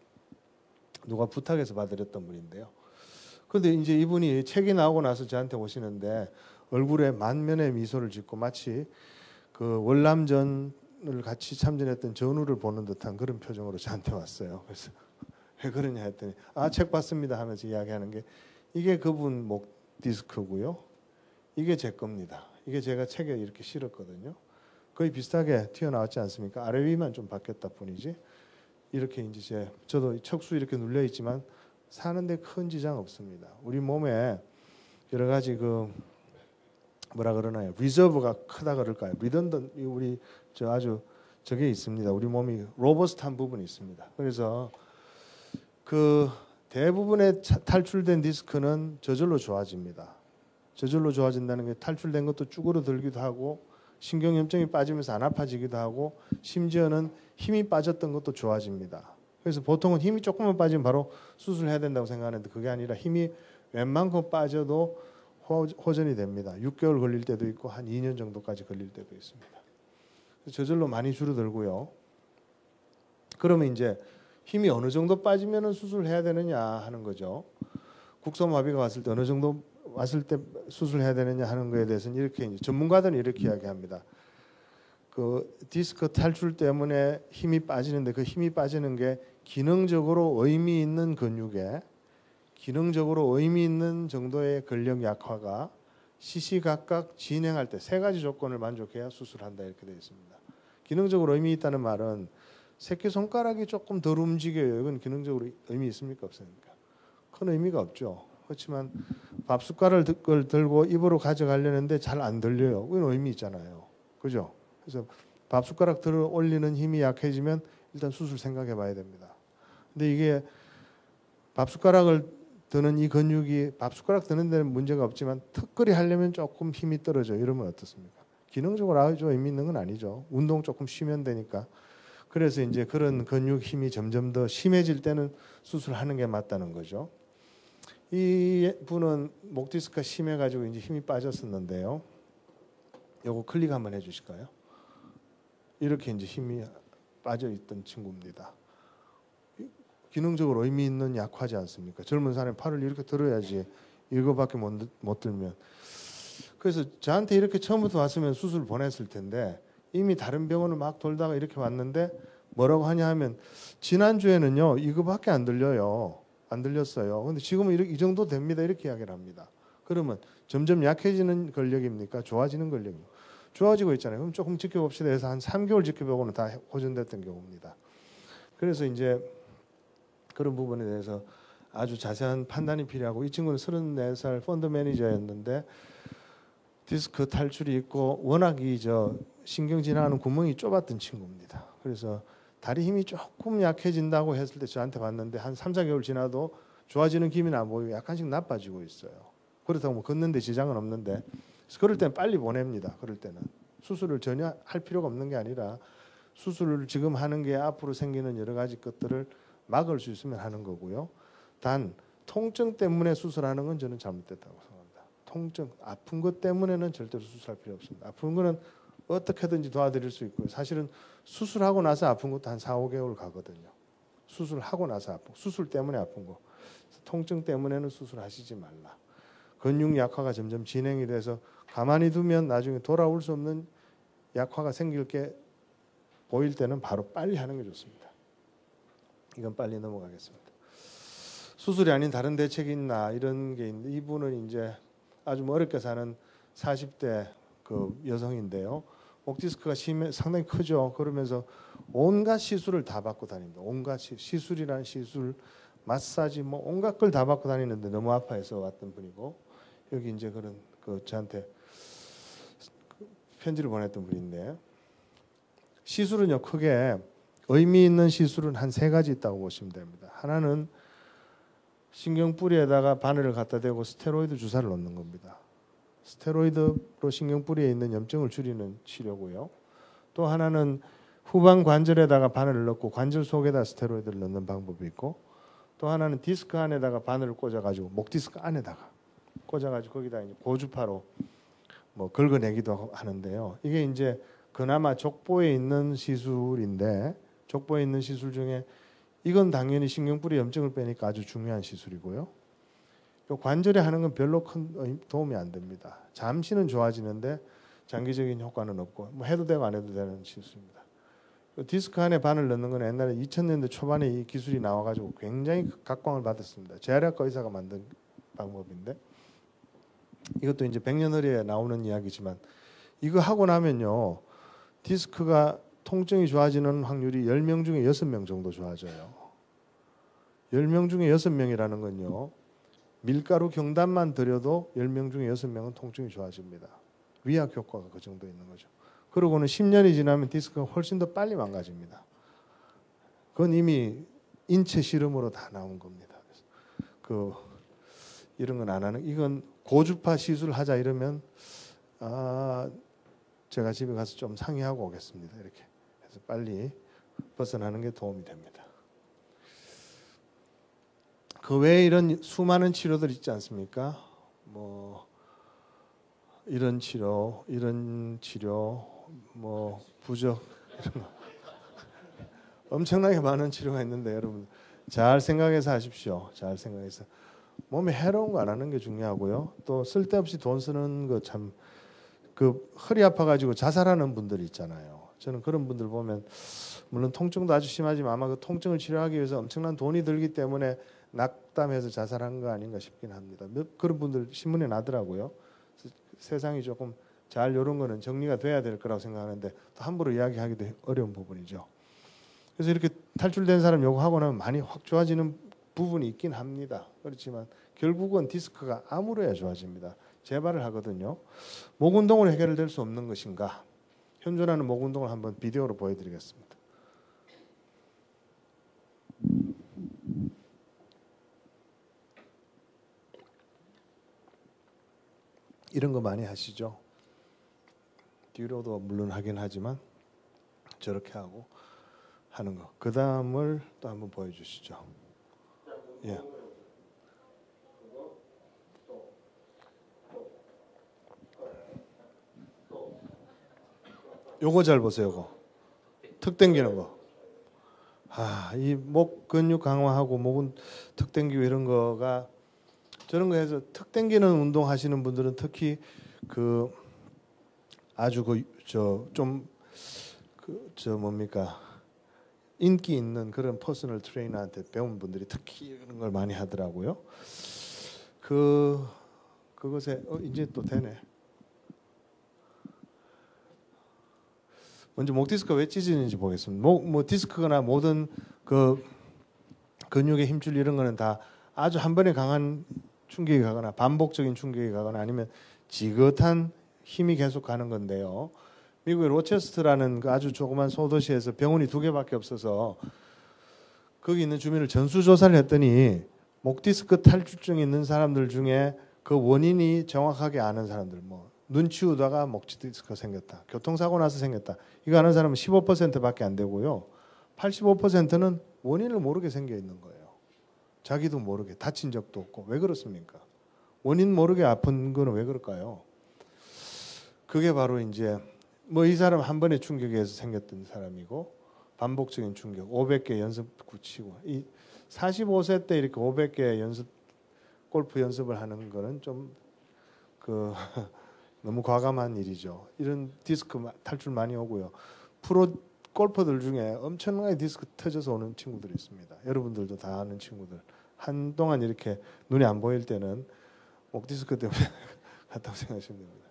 누가 부탁해서 받으렸던 분인데요. 그런데 이제 이분이 책이 나오고 나서 저한테 오시는데 얼굴에 만면의 미소를 짓고 마치 그 월남전을 같이 참전했던 전우를 보는 듯한 그런 표정으로 저한테 왔어요. 그래서 왜 그러냐 했더니 책 봤습니다 하면서 이야기하는 게 이게 그분 목 디스크고요. 이게 제 겁니다. 이게 제가 책에 이렇게 실었거든요. 거의 비슷하게 튀어나왔지 않습니까? 아래 위만 좀 바뀌었다 뿐이지. 이렇게 이제 저도 척수 이렇게 눌려 있지만 사는데 큰 지장 없습니다. 우리 몸에 여러 가지 그 뭐라 그러나요? 리저브가 크다 그럴까요? 리던던 우리 아주 저게 있습니다. 우리 몸이 로버스트한 부분이 있습니다. 그래서 그 대부분의 탈출된 디스크는 저절로 좋아집니다. 저절로 좋아진다는 게 탈출된 것도 쭈그러들기도 하고 신경염증이 빠지면서 안 아파지기도 하고 심지어는 힘이 빠졌던 것도 좋아집니다. 그래서 보통은 힘이 조금만 빠지면 바로 수술해야 된다고 생각하는데 그게 아니라 힘이 웬만큼 빠져도 호전이 됩니다. 6개월 걸릴 때도 있고 한 2년 정도까지 걸릴 때도 있습니다. 저절로 많이 줄어들고요. 그러면 이제 힘이 어느 정도 빠지면 수술을 해야 되느냐 하는 거죠. 국소마비가 왔을 때 어느 정도 왔을 때 수술해야 되느냐 하는 거에 대해서는 이렇게 이제 전문가들은 이렇게 이야기합니다. 그 디스크 탈출 때문에 힘이 빠지는데 그 힘이 빠지는 게 기능적으로 의미 있는 근육에 기능적으로 의미 있는 정도의 근력 약화가 시시각각 진행할 때 3가지 조건을 만족해야 수술한다 이렇게 되어 있습니다. 기능적으로 의미 있다는 말은 새끼손가락이 조금 덜 움직여요. 이건 기능적으로 의미 있습니까? 없습니까? 큰 의미가 없죠. 그렇지만 밥숟가락을 들고 입으로 가져가려는데 잘 안 들려요. 이건 의미 있잖아요. 그죠? 그래서 밥숟가락 들어 올리는 힘이 약해지면 일단 수술 생각해 봐야 됩니다. 근데 이게 밥숟가락을 드는 이 근육이 밥숟가락 드는 데는 문제가 없지만 턱걸이 하려면 조금 힘이 떨어져요. 이러면 어떻습니까? 기능적으로 아주 의미 있는 건 아니죠. 운동 조금 쉬면 되니까. 그래서 이제 그런 근육 힘이 점점 더 심해질 때는 수술하는 게 맞다는 거죠. 이 분은 목 디스크가 심해가지고 이제 힘이 빠졌었는데요. 요거 클릭 한번 해주실까요? 이렇게 이제 힘이 빠져 있던 친구입니다. 기능적으로 의미 있는 약화지 않습니까? 젊은 사람이 팔을 이렇게 들어야지 이거밖에 못 들면. 그래서 저한테 이렇게 처음부터 왔으면 수술 보냈을 텐데 이미 다른 병원을 막 돌다가 이렇게 왔는데 뭐라고 하냐 하면 지난주에는요 이거밖에 안 들려요. 안 들렸어요. 근데 지금은 이 정도 됩니다. 이렇게 이야기를 합니다. 그러면 점점 약해지는 권력입니까? 좋아지는 권력입니까? 좋아지고 있잖아요. 그럼 조금 지켜봅시다 해서 한 3개월 지켜보고는 다 호전됐던 경우입니다. 그래서 이제 그런 부분에 대해서 아주 자세한 판단이 필요하고 이 친구는 34살 펀드 매니저였는데 디스크 탈출이 있고 워낙 신경 지나가는 구멍이 좁았던 친구입니다. 그래서 다리 힘이 조금 약해진다고 했을 때 저한테 봤는데 한 3, 4개월 지나도 좋아지는 기미는 안 보이고 약간씩 나빠지고 있어요. 그렇다고 뭐 걷는데 지장은 없는데 그래서 그럴 때는 빨리 보냅니다. 그럴 때는 수술을 전혀 할 필요가 없는 게 아니라 수술을 지금 하는 게 앞으로 생기는 여러 가지 것들을 막을 수 있으면 하는 거고요. 단 통증 때문에 수술하는 건 저는 잘못됐다고 생각합니다. 통증, 아픈 것 때문에는 절대로 수술할 필요 없습니다. 아픈 거는 어떻게든지 도와드릴 수 있고요. 사실은 수술하고 나서 아픈 것도 한 4, 5개월 가거든요. 수술하고 나서 아픈 수술 때문에 아픈 거. 통증 때문에는 수술하시지 말라. 근육 약화가 점점 진행이 돼서 가만히 두면 나중에 돌아올 수 없는 약화가 생길 게 보일 때는 바로 빨리 하는 게 좋습니다. 이건 빨리 넘어가겠습니다. 수술이 아닌 다른 대책이 있나 이런 게 있는데 이분은 이제 아주 어렵게 사는 40대 그 여성인데요. 목 디스크가 상당히 크죠. 그러면서 온갖 시술을 다 받고 다닙니다. 온갖 시술이란 시술, 마사지 뭐 온갖 걸 다 받고 다니는데 너무 아파해서 왔던 분이고 여기 이제 그런 저한테 편지를 보냈던 분인데 시술은요 크게 의미 있는 시술은 한 3가지 있다고 보시면 됩니다. 하나는 신경뿌리에다가 바늘을 갖다 대고 스테로이드 주사를 놓는 겁니다. 스테로이드로 신경뿌리에 있는 염증을 줄이는 치료고요. 또 하나는 후방 관절에다가 바늘을 넣고 관절 속에다 스테로이드를 넣는 방법이 있고 또 하나는 디스크 안에다가 바늘을 꽂아가지고 목 디스크 안에다가 꽂아가지고 거기다 이제 고주파로 뭐 긁어내기도 하는데요. 이게 이제 그나마 족보에 있는 시술인데 족보에 있는 시술 중에 이건 당연히 신경뿌리 염증을 빼니까 아주 중요한 시술이고요. 관절에 하는 건 별로 큰 도움이 안 됩니다. 잠시는 좋아지는데 장기적인 효과는 없고 뭐 해도 되고 안 해도 되는 시술입니다. 디스크 안에 바늘 넣는 건 옛날에 2000년대 초반에 이 기술이 나와가지고 굉장히 각광을 받았습니다. 재활학과 의사가 만든 방법인데 이것도 이제 백년허리에 나오는 이야기지만 이거 하고 나면요 디스크가 통증이 좋아지는 확률이 10명 중에 6명 정도 좋아져요. 10명 중에 6명이라는 건요 밀가루 경단만 들여도 10명 중에 6명은 통증이 좋아집니다. 위약 효과가 그 정도 있는 거죠. 그러고는 10년이 지나면 디스크가 훨씬 더 빨리 망가집니다. 그건 이미 인체 실험으로 다 나온 겁니다. 이런 건 안 하는, 이건 고주파 시술하자 이러면 제가 집에 가서 좀 상의하고 오겠습니다. 이렇게 해서 빨리 벗어나는 게 도움이 됩니다. 그 외에 이런 수많은 치료들 있지 않습니까? 뭐 이런 치료, 뭐 부적 이런 거 엄청나게 많은 치료가 있는데 여러분 잘 생각해서 하십시오. 잘 생각해서 몸에 해로운 거 안 하는 게 중요하고요. 또 쓸데없이 돈 쓰는 거 참 허리 아파가지고 자살하는 분들 있잖아요. 저는 그런 분들 보면 물론 통증도 아주 심하지만 아마 그 통증을 치료하기 위해서 엄청난 돈이 들기 때문에 낙담해서 자살한 거 아닌가 싶긴 합니다. 그런 분들 신문에 나더라고요. 세상이 조금 잘 이런 거는 정리가 돼야 될 거라고 생각하는데 또 함부로 이야기하기도 어려운 부분이죠. 그래서 이렇게 탈출된 사람 요거 하고 나면 많이 확 좋아지는 부분이 있긴 합니다. 그렇지만 결국은 디스크가 아물어야 좋아집니다. 재발을 하거든요. 목 운동으로 해결될 수 없는 것인가? 현존하는 목 운동을 한번 비디오로 보여드리겠습니다. 이런 거 많이 하시죠? 뒤로도 물론 하긴 하지만 저렇게 하고 하는 거. 그 다음을 또 한번 보여주시죠. 예. 요거 잘 보세요. 요거 턱 당기는 거. 이 목 근육 강화하고 목은 턱 당기고 이런 거가 저런 거 해서 턱 당기는 운동 하시는 분들은 특히 그 아주 뭡니까 인기 있는 그런 퍼스널 트레이너한테 배운 분들이 특히 그런 걸 많이 하더라고요. 그것에 이제 또 되네. 먼저 목 디스크가 왜 찢어지는지 보겠습니다. 뭐 디스크나 모든 그 근육의 힘줄 이런 거는 다 아주 한 번에 강한 충격이 가거나 반복적인 충격이 가거나 아니면 지긋한 힘이 계속 가는 건데요. 미국의 로체스터라는 그 아주 조그만 소도시에서 병원이 2개밖에 없어서 거기 있는 주민을 전수조사를 했더니 목 디스크 탈출증이 있는 사람들 중에 그 원인이 정확하게 아는 사람들, 뭐 눈 치우다가 목 디스크가 생겼다, 교통사고 나서 생겼다, 이거 아는 사람은 15%밖에 안 되고요. 85%는 원인을 모르게 생겨 있는 거예요. 자기도 모르게 다친 적도 없고. 왜 그렇습니까? 원인 모르게 아픈 거는 왜 그럴까요? 그게 바로 이제 뭐 이 사람 한 번의 충격에서 생겼던 사람이고 반복적인 충격 500개 연습 굳히고 이 45세 때 이렇게 500개 연습 골프 연습을 하는 거는 좀 너무 과감한 일이죠. 이런 디스크 탈출 많이 오고요. 프로 골퍼들 중에 엄청나게 디스크 터져서 오는 친구들이 있습니다. 여러분들도 다 아는 친구들. 한동안 이렇게 눈이 안 보일 때는 목 디스크 때문에 갔다고 생각하시면 됩니다.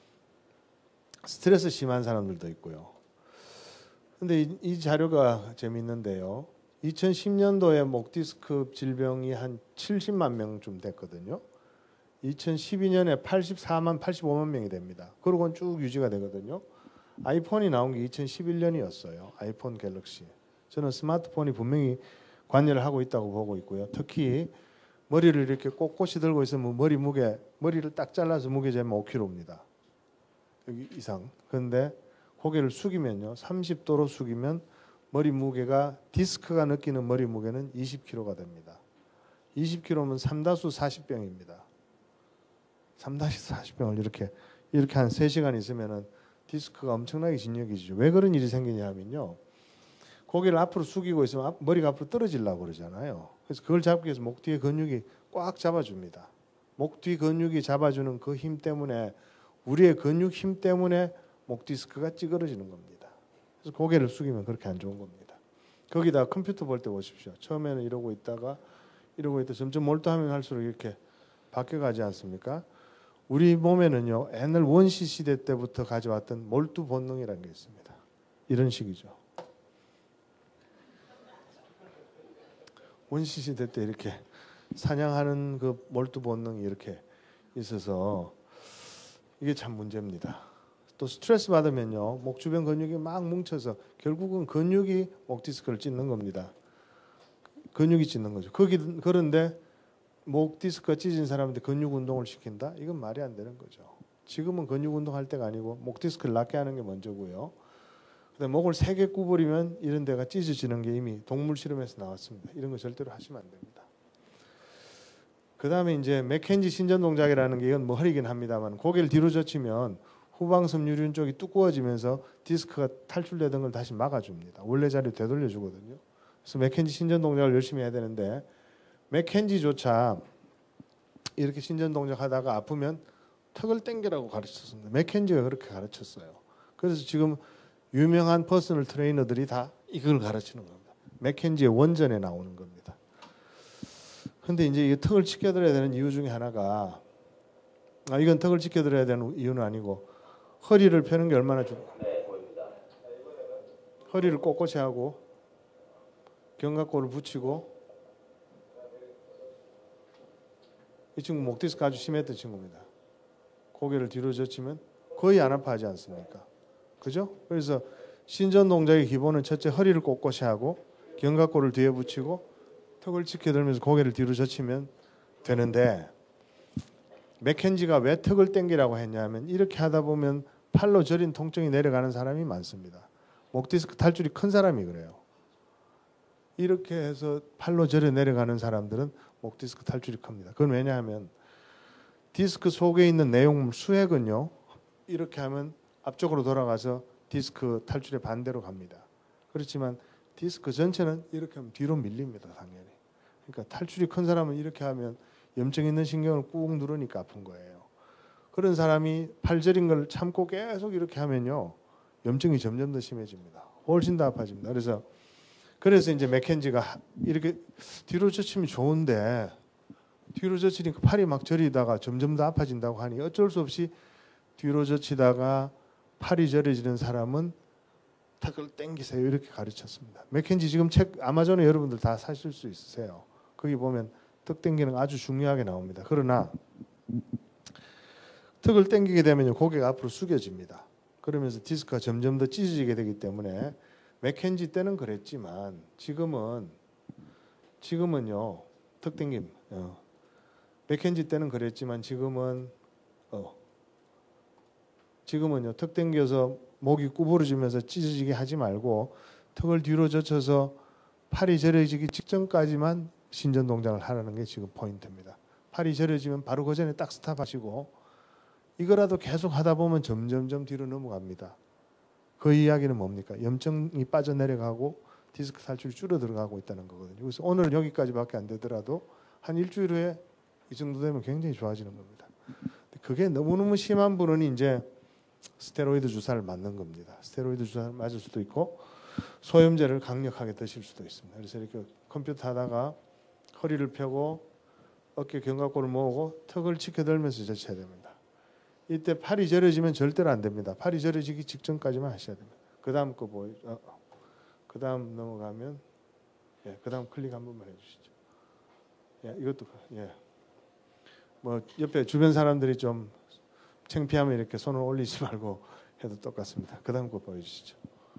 스트레스 심한 사람들도 있고요. 근데 이 자료가 재미있는데요. 2010년도에 목 디스크 질병이 한 70만 명쯤 됐거든요. 2012년에 84만, 85만 명이 됩니다. 그러고는 쭉 유지가 되거든요. 아이폰이 나온 게 2011년이었어요. 아이폰 갤럭시. 저는 스마트폰이 분명히 관여를 하고 있다고 보고 있고요. 특히 머리를 이렇게 꼿꼿이 들고 있으면 머리를 딱 잘라서 무게 재면 5kg입니다. 여기 이상. 그런데 고개를 숙이면요. 30도로 숙이면 머리 무게가 디스크가 느끼는 머리 무게는 20kg가 됩니다. 20kg면 3-40병입니다. 3-40병을 이렇게 한 3시간 있으면은 디스크가 엄청나게 진역이죠. 왜 그런 일이 생기냐 하면요. 고개를 앞으로 숙이고 있으면 머리가 앞으로 떨어지려고 그러잖아요. 그래서 그걸 잡기 위해서 목 뒤에 근육이 꽉 잡아줍니다. 목 뒤 근육이 잡아주는 그 힘 때문에 우리의 근육 힘 때문에 목 디스크가 찌그러지는 겁니다. 그래서 고개를 숙이면 그렇게 안 좋은 겁니다. 거기다 컴퓨터 볼 때 보십시오. 처음에는 이러고 있다 점점 몰두하면 할수록 이렇게 바뀌어가지 않습니까? 우리 몸에는요. 옛날 원시 시대 때부터 가져왔던 몰두 본능이라는 게 있습니다. 이런 식이죠. 원시 시대 때 이렇게 사냥하는 그 몰두 본능이 이렇게 있어서 이게 참 문제입니다. 또 스트레스 받으면요. 목 주변 근육이 막 뭉쳐서 결국은 근육이 목 디스크를 찢는 겁니다. 근육이 찢는 거죠. 그런데 목 디스크가 찢은 사람한테 근육 운동을 시킨다? 이건 말이 안 되는 거죠. 지금은 근육 운동할 때가 아니고 목 디스크를 낫게 하는 게 먼저고요. 그다음에 목을 3개 구부리면 이런 데가 찢어지는 게 이미 동물 실험에서 나왔습니다. 이런 거 절대로 하시면 안 됩니다. 그다음에 이제 맥켄지 신전 동작이라는 게 이건 뭐 허리긴 합니다만 고개를 뒤로 젖히면 후방섬유륜 쪽이 두꺼워지면서 디스크가 탈출되던 걸 다시 막아줍니다. 원래 자리로 되돌려주거든요. 그래서 맥켄지 신전 동작을 열심히 해야 되는데 맥켄지조차 이렇게 신전 동작 하다가 아프면 턱을 당기라고 가르쳤습니다. 맥켄지가 그렇게 가르쳤어요. 그래서 지금 유명한 퍼스널 트레이너들이 다 이걸 가르치는 겁니다. 맥켄지의 원전에 나오는 겁니다. 근데 이제 이 턱을 지켜드려야 되는 이유 중에 하나가 이건 턱을 지켜드려야 되는 이유는 아니고 허리를 펴는 게 얼마나 허리를 꼿꼿이 하고 견갑골을 붙이고 이 친구 목 디스크 아주 심했던 친구입니다. 고개를 뒤로 젖히면 거의 안 아파하지 않습니까? 그죠? 그래서 신전 동작의 기본은 첫째 허리를 꼿꼿이 하고 견갑골을 뒤에 붙이고 턱을 지켜들면서 고개를 뒤로 젖히면 되는데 맥켄지가 왜 턱을 당기라고 했냐면 이렇게 하다 보면 팔로 저린 통증이 내려가는 사람이 많습니다. 목 디스크 탈출이 큰 사람이 그래요. 이렇게 해서 팔로 저려 내려가는 사람들은 목 디스크 탈출이 큽니다. 그건 왜냐하면 디스크 속에 있는 내용물 수액은요. 이렇게 하면 앞쪽으로 돌아가서 디스크 탈출의 반대로 갑니다. 그렇지만 디스크 전체는 이렇게 하면 뒤로 밀립니다. 당연히. 그러니까 탈출이 큰 사람은 이렇게 하면 염증 있는 신경을 꾹 누르니까 아픈 거예요. 그런 사람이 팔 저린 걸 참고 계속 이렇게 하면요. 염증이 점점 더 심해집니다. 훨씬 더 아파집니다. 그래서 이제 맥켄지가 이렇게 뒤로 젖히면 좋은데 뒤로 젖히니까 팔이 막 저리다가 점점 더 아파진다고 하니 어쩔 수 없이 뒤로 젖히다가 팔이 저려지는 사람은 턱을 당기세요. 이렇게 가르쳤습니다. 맥켄지 지금 책 아마존에 여러분들 다 사실 수 있으세요. 거기 보면 턱 당기는 거 아주 중요하게 나옵니다. 그러나 턱을 당기게 되면 고개가 앞으로 숙여집니다. 그러면서 디스크가 점점 더 찢어지게 되기 때문에 맥켄지 때는 그랬지만 지금은요 턱 당김 맥켄지 때는 그랬지만 지금은요 턱 당겨서 목이 구부러지면서 찢어지게 하지 말고 턱을 뒤로 젖혀서 팔이 저려지기 직전까지만 신전 동작을 하라는 게 지금 포인트입니다. 팔이 저려지면 바로 그 전에 딱 스탑하시고 이거라도 계속 하다 보면 점점점 뒤로 넘어갑니다. 그 이야기는 뭡니까? 염증이 빠져내려가고 디스크 탈출이 줄어들어가고 있다는 거거든요. 그래서 오늘은 여기까지밖에 안 되더라도 한 일주일 후에 이 정도 되면 굉장히 좋아지는 겁니다. 그게 너무너무 심한 분은 이제 스테로이드 주사를 맞는 겁니다. 스테로이드 주사를 맞을 수도 있고 소염제를 강력하게 드실 수도 있습니다. 그래서 이렇게 컴퓨터 하다가 허리를 펴고 어깨 견갑골을 모으고 턱을 치켜들면서 젖혀야 됩니다. 이때 팔이 저려지면 절대로 안 됩니다. 팔이 저려지기 직전까지만 하셔야 됩니다. 그 다음 거 그 다음 넘어가면 그 다음 클릭 한 번만 해주시죠. 이것도 뭐 옆에 주변 사람들이 좀 창피하면 이렇게 손을 올리지 말고 해도 똑같습니다. 그 다음 거 보여주시죠.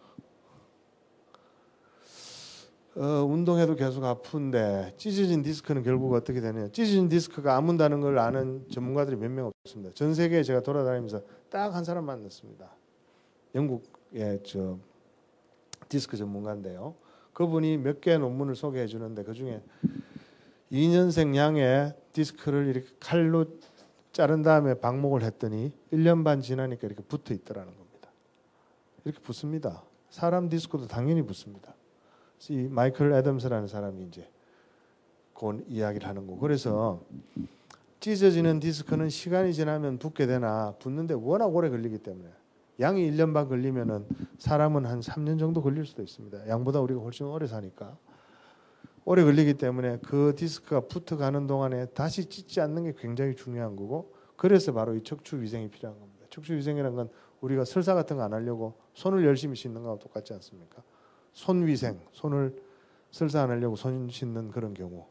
운동해도 계속 아픈데 찢어진 디스크는 결국 어떻게 되느냐. 찢어진 디스크가 아문다는 걸 아는 전문가들이 몇 명 없습니다. 전 세계에 제가 돌아다니면서 딱 한 사람 만났습니다. 영국의 디스크 전문가인데요. 그분이 몇 개의 논문을 소개해 주는데 그중에 2년생 양의 디스크를 이렇게 칼로 자른 다음에 방목을 했더니 1년 반 지나니까 이렇게 붙어 있더라는 겁니다. 이렇게 붙습니다. 사람 디스크도 당연히 붙습니다. 이 마이클 애덤스라는 사람이 이제 그 이야기를 하는 거. 그래서 찢어지는 디스크는 시간이 지나면 붙게 되나 붙는데 워낙 오래 걸리기 때문에 양이 1년 반 걸리면은 사람은 한 3년 정도 걸릴 수도 있습니다. 양보다 우리가 훨씬 오래 사니까 오래 걸리기 때문에 그 디스크가 붙어가는 동안에 다시 찢지 않는 게 굉장히 중요한 거고 그래서 바로 이 척추 위생이 필요한 겁니다. 척추 위생이라는 건 우리가 설사 같은 거 안 하려고 손을 열심히 씻는 거하고 똑같지 않습니까? 손 위생, 손을 설사 안 하려고 손 씻는 그런 경우.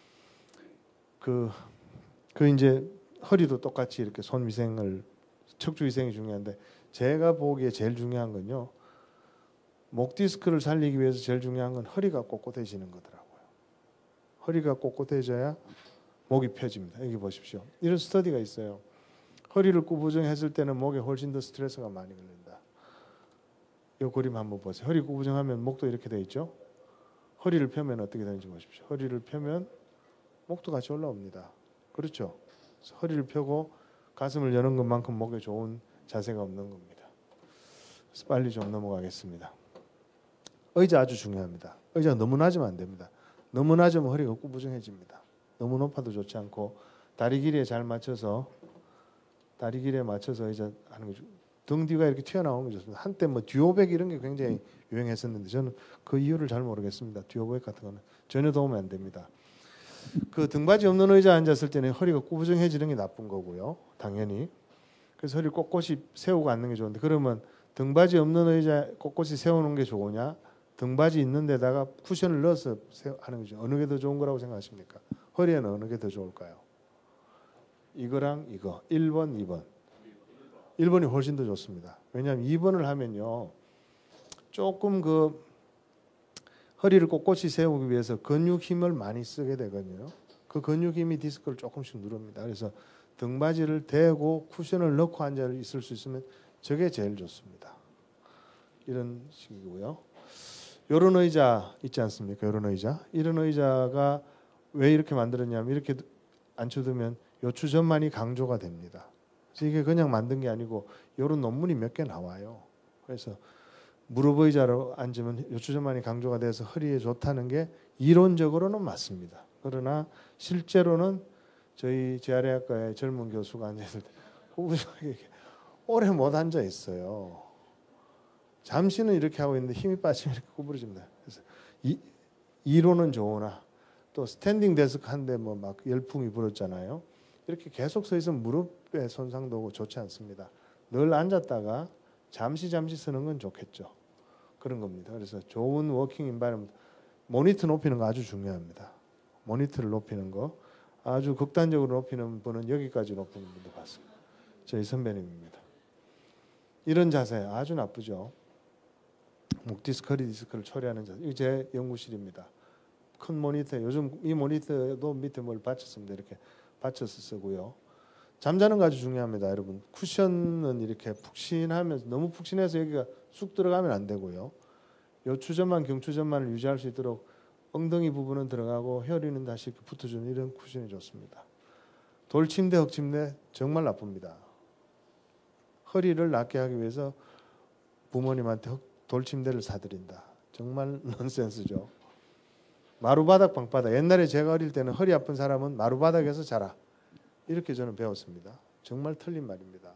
그 이제 허리도 똑같이 이렇게 손 위생을 척추 위생이 중요한데 제가 보기에 제일 중요한 건요. 목 디스크를 살리기 위해서 제일 중요한 건 허리가 꼿꼿해지는 거더라고요. 허리가 꼿꼿해져야 목이 펴집니다. 여기 보십시오. 이런 스터디가 있어요. 허리를 구부정했을 때는 목에 훨씬 더 스트레스가 많이 걸린다. 이 그림 한번 보세요. 허리 구부정하면 목도 이렇게 돼 있죠. 허리를 펴면 어떻게 되는지 보십시오. 허리를 펴면 목도 같이 올라옵니다. 그렇죠. 허리를 펴고 가슴을 여는 것만큼 목에 좋은 자세가 없는 겁니다. 그래서 빨리 좀 넘어가겠습니다. 의자 아주 중요합니다. 의자가 너무 낮으면 안 됩니다. 너무 낮으면 허리가 구부정해집니다. 너무 높아도 좋지 않고 다리 길이에 잘 맞춰서 의자 하는 거죠. 등 뒤가 이렇게 튀어나오는 게 좋습니다. 한때 뭐 듀오백 이런 게 굉장히 유행했었는데 저는 그 이유를 잘 모르겠습니다. 듀오백 같은 거는 전혀 도움이 안 됩니다. 그 등받이 없는 의자 앉았을 때는 허리가 구부정해지는 게 나쁜 거고요. 당연히. 그래서 허리를 꼿꼿이 세우고 앉는 게 좋은데 그러면 등받이 없는 의자 꼿꼿이 세우는 게 좋으냐? 등받이 있는 데다가 쿠션을 넣어서 하는 거죠. 어느 게 더 좋은 거라고 생각하십니까? 허리에는 어느 게 더 좋을까요? 이거랑 이거. 1번, 2번. 1번이 훨씬 더 좋습니다. 왜냐하면 2번을 하면요. 조금 그 허리를 꼿꼿이 세우기 위해서 근육 힘을 많이 쓰게 되거든요. 그 근육 힘이 디스크를 조금씩 누릅니다. 그래서 등받이를 대고 쿠션을 넣고 앉아 있을 수 있으면 저게 제일 좋습니다. 이런 식이고요. 이런 의자 있지 않습니까? 이런 의자. 이런 의자가 왜 이렇게 만들었냐면 이렇게 앉혀두면 요추전만이 강조가 됩니다. 그래서 이게 그냥 만든 게 아니고 이런 논문이 몇 개 나와요. 그래서 무릎 의자로 앉으면 요추전만이 강조가 돼서 허리에 좋다는 게 이론적으로는 맞습니다. 그러나 실제로는 저희 재활의학과의 젊은 교수가 앉아있을 때 구부정하게 오래 못 앉아 있어요. 잠시는 이렇게 하고 있는데 힘이 빠지면 이렇게 구부러집니다. 그래서 이론은 좋으나 또 스탠딩 데스크 한데 뭐 막 열풍이 불었잖아요. 이렇게 계속 서 있으면 무릎에 손상도 오고 좋지 않습니다. 늘 앉았다가 잠시 서는 건 좋겠죠. 그런 겁니다. 그래서 좋은 워킹 인바이러먼트, 모니터 높이는 거 아주 중요합니다. 모니터를 높이는 거 아주 극단적으로 높이는 분은 여기까지 높이는 분도 봤습니다. 저희 선배님입니다. 이런 자세 아주 나쁘죠. 목 디스크, 허리 디스크를 처리하는 자세. 이게 제 연구실입니다. 큰 모니터, 요즘 이 모니터도 밑에 뭘 받쳤습니다. 이렇게 받쳐서 쓰고요. 잠자는 거 아주 중요합니다, 여러분. 쿠션은 이렇게 푹신하면서 너무 푹신해서 여기가 쑥 들어가면 안 되고요. 요추전만, 경추전만을 유지할 수 있도록 엉덩이 부분은 들어가고 허리는 다시 이렇게 붙어주는 이런 쿠션이 좋습니다. 돌침대, 흙침대 정말 나쁩니다. 허리를 낫게 하기 위해서 부모님한테 돌침대를 사드린다. 정말 넌센스죠. 마루바닥, 방바닥. 옛날에 제가 어릴 때는 허리 아픈 사람은 마루바닥에서 자라. 이렇게 저는 배웠습니다. 정말 틀린 말입니다.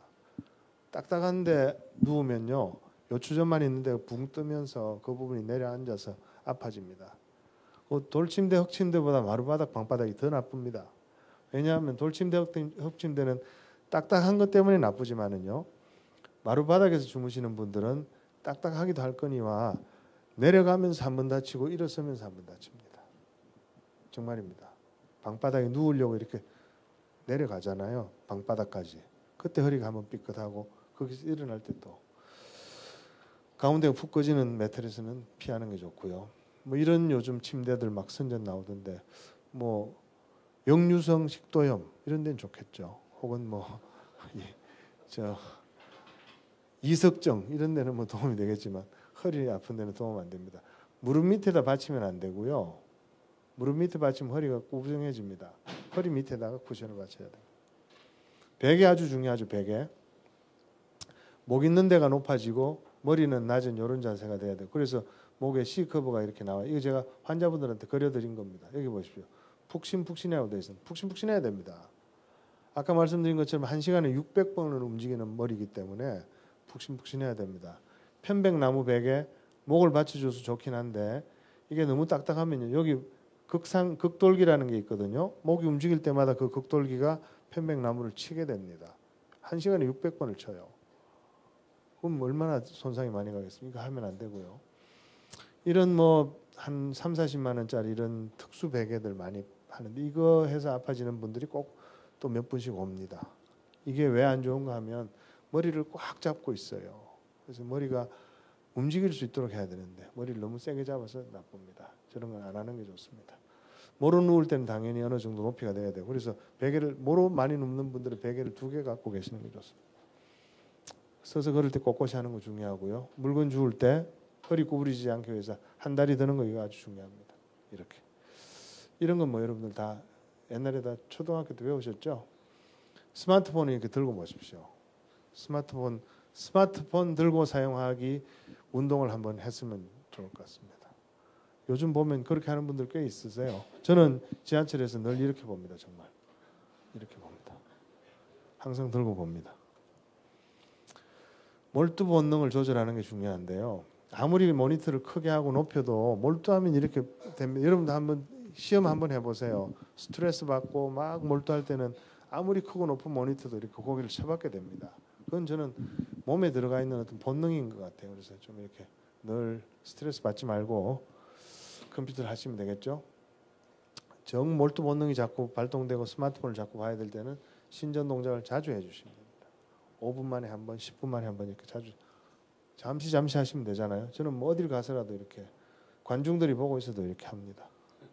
딱딱한데 누우면요. 요추전만 있는데 붕 뜨면서 그 부분이 내려앉아서 아파집니다. 돌침대, 흙침대보다 마루바닥, 방바닥이 더 나쁩니다. 왜냐하면 돌침대, 흙침대는 딱딱한 것 때문에 나쁘지만은요. 마루바닥에서 주무시는 분들은 딱딱하기도 할 거니와 내려가면서 한 번 다치고 일어서면서 한 번 다칩니다. 정말입니다. 방바닥에 누우려고 이렇게 내려가잖아요. 방바닥까지. 그때 허리가 한번 삐끗하고 거기서 일어날 때 또 가운데가 푹 꺼지는 매트리스는 피하는 게 좋고요. 뭐 이런 요즘 침대들 막 선전 나오던데 뭐 역류성 식도염 이런 데는 좋겠죠. 혹은 뭐 이석증 이런 데는 뭐 도움이 되겠지만 허리 아픈 데는 도움 안 됩니다. 무릎 밑에다 받치면 안 되고요. 무릎 밑에 받치면 허리가 구부정해집니다. 허리 밑에다가 쿠션을 받쳐야 돼요. 베개 아주 중요하죠. 베개. 목 있는 데가 높아지고 머리는 낮은 이런 자세가 돼야 돼요. 그래서 목에 C커브가 이렇게 나와요. 이거 제가 환자분들한테 그려드린 겁니다. 여기 보십시오. 푹신푹신하고 되어 있습니다. 푹신푹신해야 됩니다. 아까 말씀드린 것처럼 1시간에 600번을 움직이는 머리이기 때문에 푹신푹신해야 됩니다. 편백나무 베개 목을 받쳐줘서 좋긴 한데 이게 너무 딱딱하면요. 여기 극돌기라는 게 있거든요. 목이 움직일 때마다 그 극돌기가 편백나무를 치게 됩니다. 1시간에 600번을 쳐요. 그럼 얼마나 손상이 많이 가겠습니까? 이거 하면 안 되고요. 이런 뭐 한 3, 40만 원짜리 이런 특수 베개들 많이 하는데 이거 해서 아파지는 분들이 꼭 또 몇 분씩 옵니다. 이게 왜 안 좋은가 하면 머리를 꽉 잡고 있어요. 그래서 머리가 움직일 수 있도록 해야 되는데 머리를 너무 세게 잡아서 나쁩니다. 저런 건 안 하는 게 좋습니다. 모로 누울 때는 당연히 어느 정도 높이가 돼야 되고 그래서 베개를 모로 많이 눕는 분들은 베개를 2개 갖고 계시는 게 좋습니다. 서서 걸을 때 꼿꼿이 하는 거 중요하고요. 물건 주울 때 허리 구부리지 않기 위해서 한 다리 드는 거 이거 아주 중요합니다. 이렇게 이런 건 뭐 여러분들 다 옛날에 다 초등학교 때 배우셨죠? 스마트폰을 이렇게 들고 보십시오. 스마트폰 들고 사용하기 운동을 한번 했으면 좋을 것 같습니다. 요즘 보면 그렇게 하는 분들 꽤 있으세요. 저는 지하철에서 늘 이렇게 봅니다. 정말 이렇게 봅니다. 항상 들고 봅니다. 몰두 본능을 조절하는 게 중요한데요. 아무리 모니터를 크게 하고 높여도 몰두하면 이렇게 됩니다. 여러분도 한번 시험 한번 해보세요. 스트레스 받고 막 몰두할 때는 아무리 크고 높은 모니터도 이렇게 고개를 쳐박게 됩니다. 그건 저는 몸에 들어가 있는 어떤 본능인 것 같아요. 그래서 좀 이렇게 늘 스트레스 받지 말고 컴퓨터를 하시면 되겠죠. 정 몰두 본능이 자꾸 발동되고 스마트폰을 자꾸 봐야 될 때는 신전 동작을 자주 해주시면 됩니다. 5분 만에 한 번, 10분 만에 한 번 이렇게 자주 잠시 하시면 되잖아요. 저는 뭐 어딜 가서라도 이렇게 관중들이 보고 있어도 이렇게 합니다.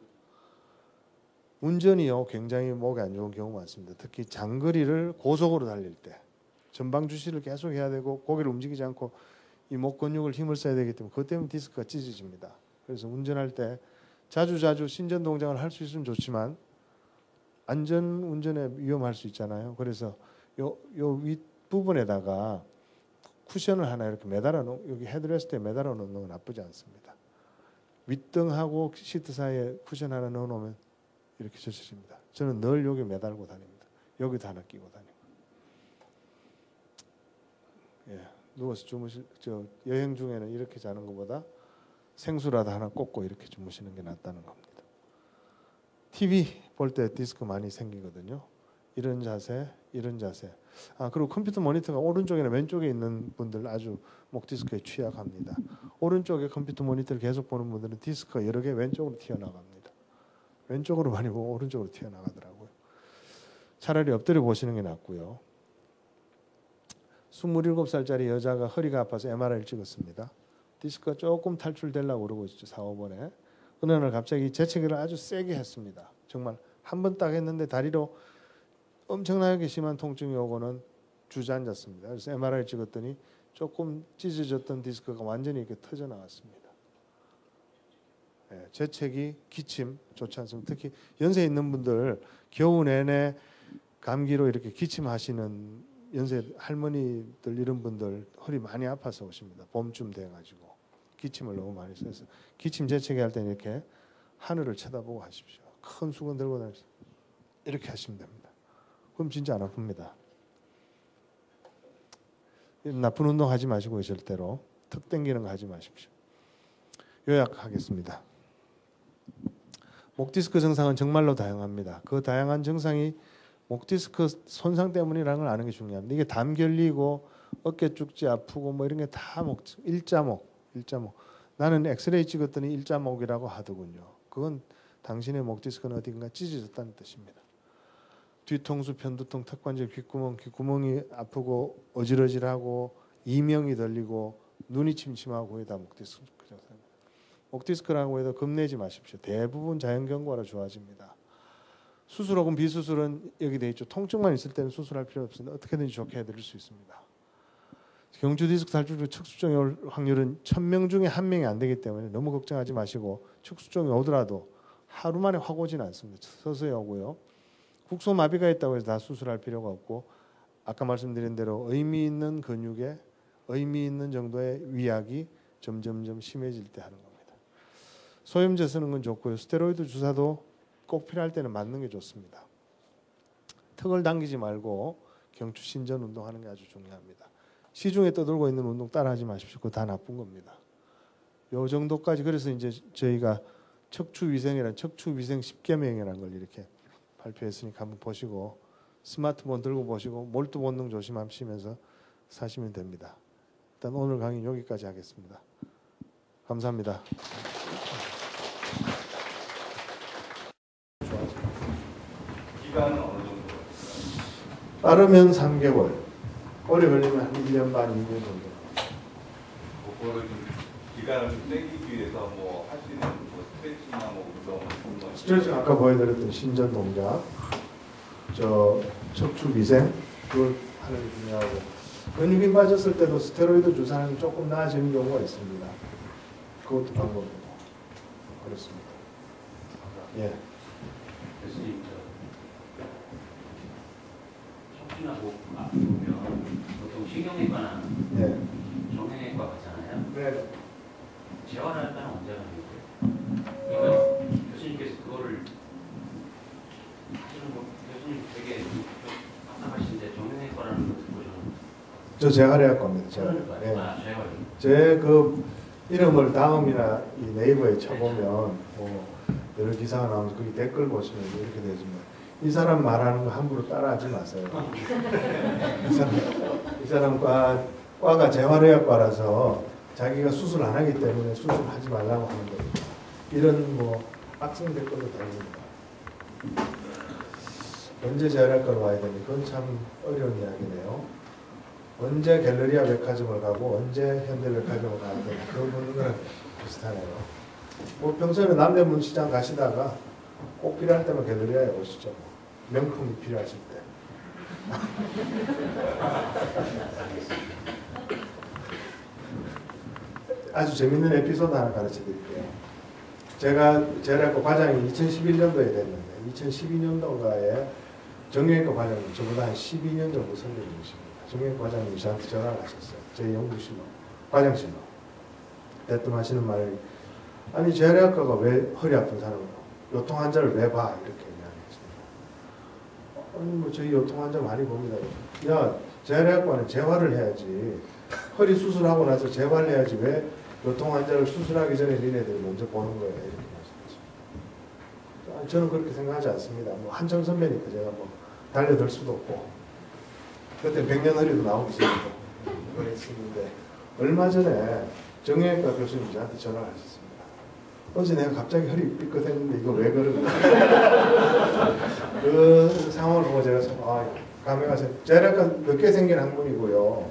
운전이요 굉장히 목에 안 좋은 경우 많습니다. 특히 장거리를 고속으로 달릴 때 전방 주시를 계속 해야 되고 고개를 움직이지 않고 이 목 근육을 힘을 써야 되기 때문에 그것 때문에 디스크가 찢어집니다. 그래서 운전할 때 자주 신전 동작을 할 수 있으면 좋지만 안전 운전에 위험할 수 있잖아요. 그래서 요 윗부분에다가 쿠션을 하나 이렇게 매달아 놓 여기 헤드레스트에 매달아 놓는 건 나쁘지 않습니다. 윗등하고 시트 사이에 쿠션 하나 넣어 놓으면 이렇게 젖혀집니다. 저는 늘 여기 매달고 다닙니다. 여기도 하나 끼고 다니고. 예, 누워서 여행 중에는 이렇게 자는 것보다 생수라도 하나 꽂고 이렇게 주무시는 게 낫다는 겁니다. TV 볼 때 디스크 많이 생기거든요. 이런 자세, 이런 자세. 그리고 컴퓨터 모니터가 오른쪽이나 왼쪽에 있는 분들 아주 목 디스크에 취약합니다. 오른쪽에 컴퓨터 모니터를 계속 보는 분들은 디스크가 여러 개 왼쪽으로 튀어나갑니다. 왼쪽으로 많이 보고 오른쪽으로 튀어나가더라고요. 차라리 엎드려 보시는 게 낫고요. 27살짜리 여자가 허리가 아파서 MRI를 찍었습니다. 디스크가 조금 탈출되려고 그러고 있죠. 4, 5번에. 어느 날 갑자기 재채기를 아주 세게 했습니다. 정말 한 번 딱 했는데 다리로 엄청나게 심한 통증이 오고는 주저앉았습니다. 그래서 MRI 찍었더니 조금 찢어졌던 디스크가 완전히 이렇게 터져 나왔습니다. 네, 재채기, 기침 좋지 않습니다. 특히 연세 있는 분들 겨우 내내 감기로 이렇게 기침하시는 연세 할머니들 이런 분들 허리 많이 아파서 오십니다. 봄쯤 돼가지고 기침을 너무 많이 써서 기침 재채기 할 때는 이렇게 하늘을 쳐다보고 하십시오. 큰 수건 들고 다니면서 이렇게 하시면 됩니다. 그럼 진짜 안 아픕니다. 나쁜 운동 하지 마시고 절대로 턱 당기는 거 하지 마십시오. 요약하겠습니다. 목 디스크 증상은 정말로 다양합니다. 그 다양한 증상이 목 디스크 손상 때문이라는 걸 아는 게 중요합니다. 이게 담 결리고 어깨 쭉지 아프고 뭐 이런 게 다 일자목. 나는 엑스레이 찍었더니 일자목이라고 하더군요. 그건 당신의 목 디스크는 어딘가 찢어졌다는 뜻입니다. 뒤통수, 편두통, 턱관절, 귓구멍이 아프고 어질어질하고 이명이 들리고 눈이 침침하고 거의 다 목 디스크 증상입니다. 목 디스크라고 해도 겁내지 마십시오. 대부분 자연경과로 좋아집니다. 수술 혹은 비수술은 여기 돼 있죠. 통증만 있을 때는 수술할 필요 없습니다. 어떻게든지 좋게 해드릴 수 있습니다. 경추 디스크 탈출 후 척수종이 올 확률은 1000명 중에 1명이 안 되기 때문에 너무 걱정하지 마시고 척수종이 오더라도 하루 만에 확 오지는 않습니다. 서서히 오고요. 국소마비가 있다고 해서 다 수술할 필요가 없고 아까 말씀드린 대로 의미 있는 근육에 의미 있는 정도의 위약이 점점점 심해질 때 하는 겁니다. 소염제 쓰는 건 좋고요. 스테로이드 주사도 꼭 필요할 때는 맞는 게 좋습니다. 턱을 당기지 말고 경추 신전 운동하는 게 아주 중요합니다. 시중에 떠돌고 있는 운동 따라하지 마십시오. 그거 다 나쁜 겁니다. 요 정도까지 그래서 이제 저희가 척추위생이란 척추위생 10계명이라는 걸 이렇게 발표했으니까 한번 보시고 스마트폰 들고 보시고 몰두 본능 조심하시면서 사시면 됩니다. 일단 오늘 강의 여기까지 하겠습니다. 감사합니다. 기간은 어느 정도? 빠르면 3개월, 오래 걸리면 한 1년 반, 2년 정도. 그거를 좀 기간을 좀 땡기기 위해서 뭐 할 수 있는 뭐 스트레칭이나 뭐 운동, 스트레칭 아까 보여드렸던 신전 동작, 척추 위생 그걸 하는 게 중요하고 근육이 빠졌을 때도 스테로이드 주사는 조금 나아지는 경우가 있습니다. 그것도 방법이고 그렇습니다. 예. 교수님, 척추나 목 아프면 보통 신경외과나 정형외과 가잖아요. 네. 재활할 때는 언제 가는 거예요? 그러니까 교수님께서 그거를 하시는 거 교수님 되게 답답하신데 정형외과라는 거 듣고 저는 저 재활의학 겁니다. 재활. 네. 재활. 제 그 이름을 다음이나 이 네이버에 쳐보면 뭐 여러 기사가 나오면서 거기 댓글 보시면 이렇게 되지만 이 사람 말하는 거 함부로 따라하지 마세요. 이 사람 과가 재활의학과라서 자기가 수술 안 하기 때문에 수술하지 말라고 하는 거예요. 이런 뭐 악성 댓글도 달립니다. 언제 재활의학과로 와야 되니 그건 참 어려운 이야기네요. 언제 갤러리아 백화점을 가고 언제 현대백화점을 가야 되나 그 부분은 비슷하네요. 뭐 평소에는 남대문 시장 가시다가 꼭 필요할 때만 갤러리아에 오시죠. 명품이 필요하실 때. 아주 재밌는 에피소드 하나 가르쳐 드릴게요. 제가 재활의학과 과장이 2011년도에 됐는데 2012년도인가에 정형외과 과장님 저보다 한 12년 정도 선배님이십니다. 정형외과 과장님이 저한테 전화를 하셨어요. 제 연구실로, 과장실로. 대뜸 하시는 말이, 아니 재활의학과가 왜 허리 아픈 사람을 요통 환자를 왜 봐? 이렇게 이야기했습니다. 아니 뭐 저희 요통 환자 많이 봅니다. 야, 재활의학과는 재활을 해야지. 허리 수술하고 나서 재활을 해야지 왜 요통 환자를 수술하기 전에 니네들이 먼저 보는 거야? 이렇게 말씀하셨습니다. 저는 그렇게 생각하지 않습니다. 뭐 한참 선배니까 제가 뭐 달려들 수도 없고 그때 백년허리도 나오기 싫고 그랬었는데 얼마 전에 정형외과 교수님 저한테 전화를 하셨습니다. 어제 내가 갑자기 허리 삐끗했는데 이거 왜 그러는 거야? 그 상황을 보고 제가 감에 가서 재활의학과 늦게 생긴 학문이고요.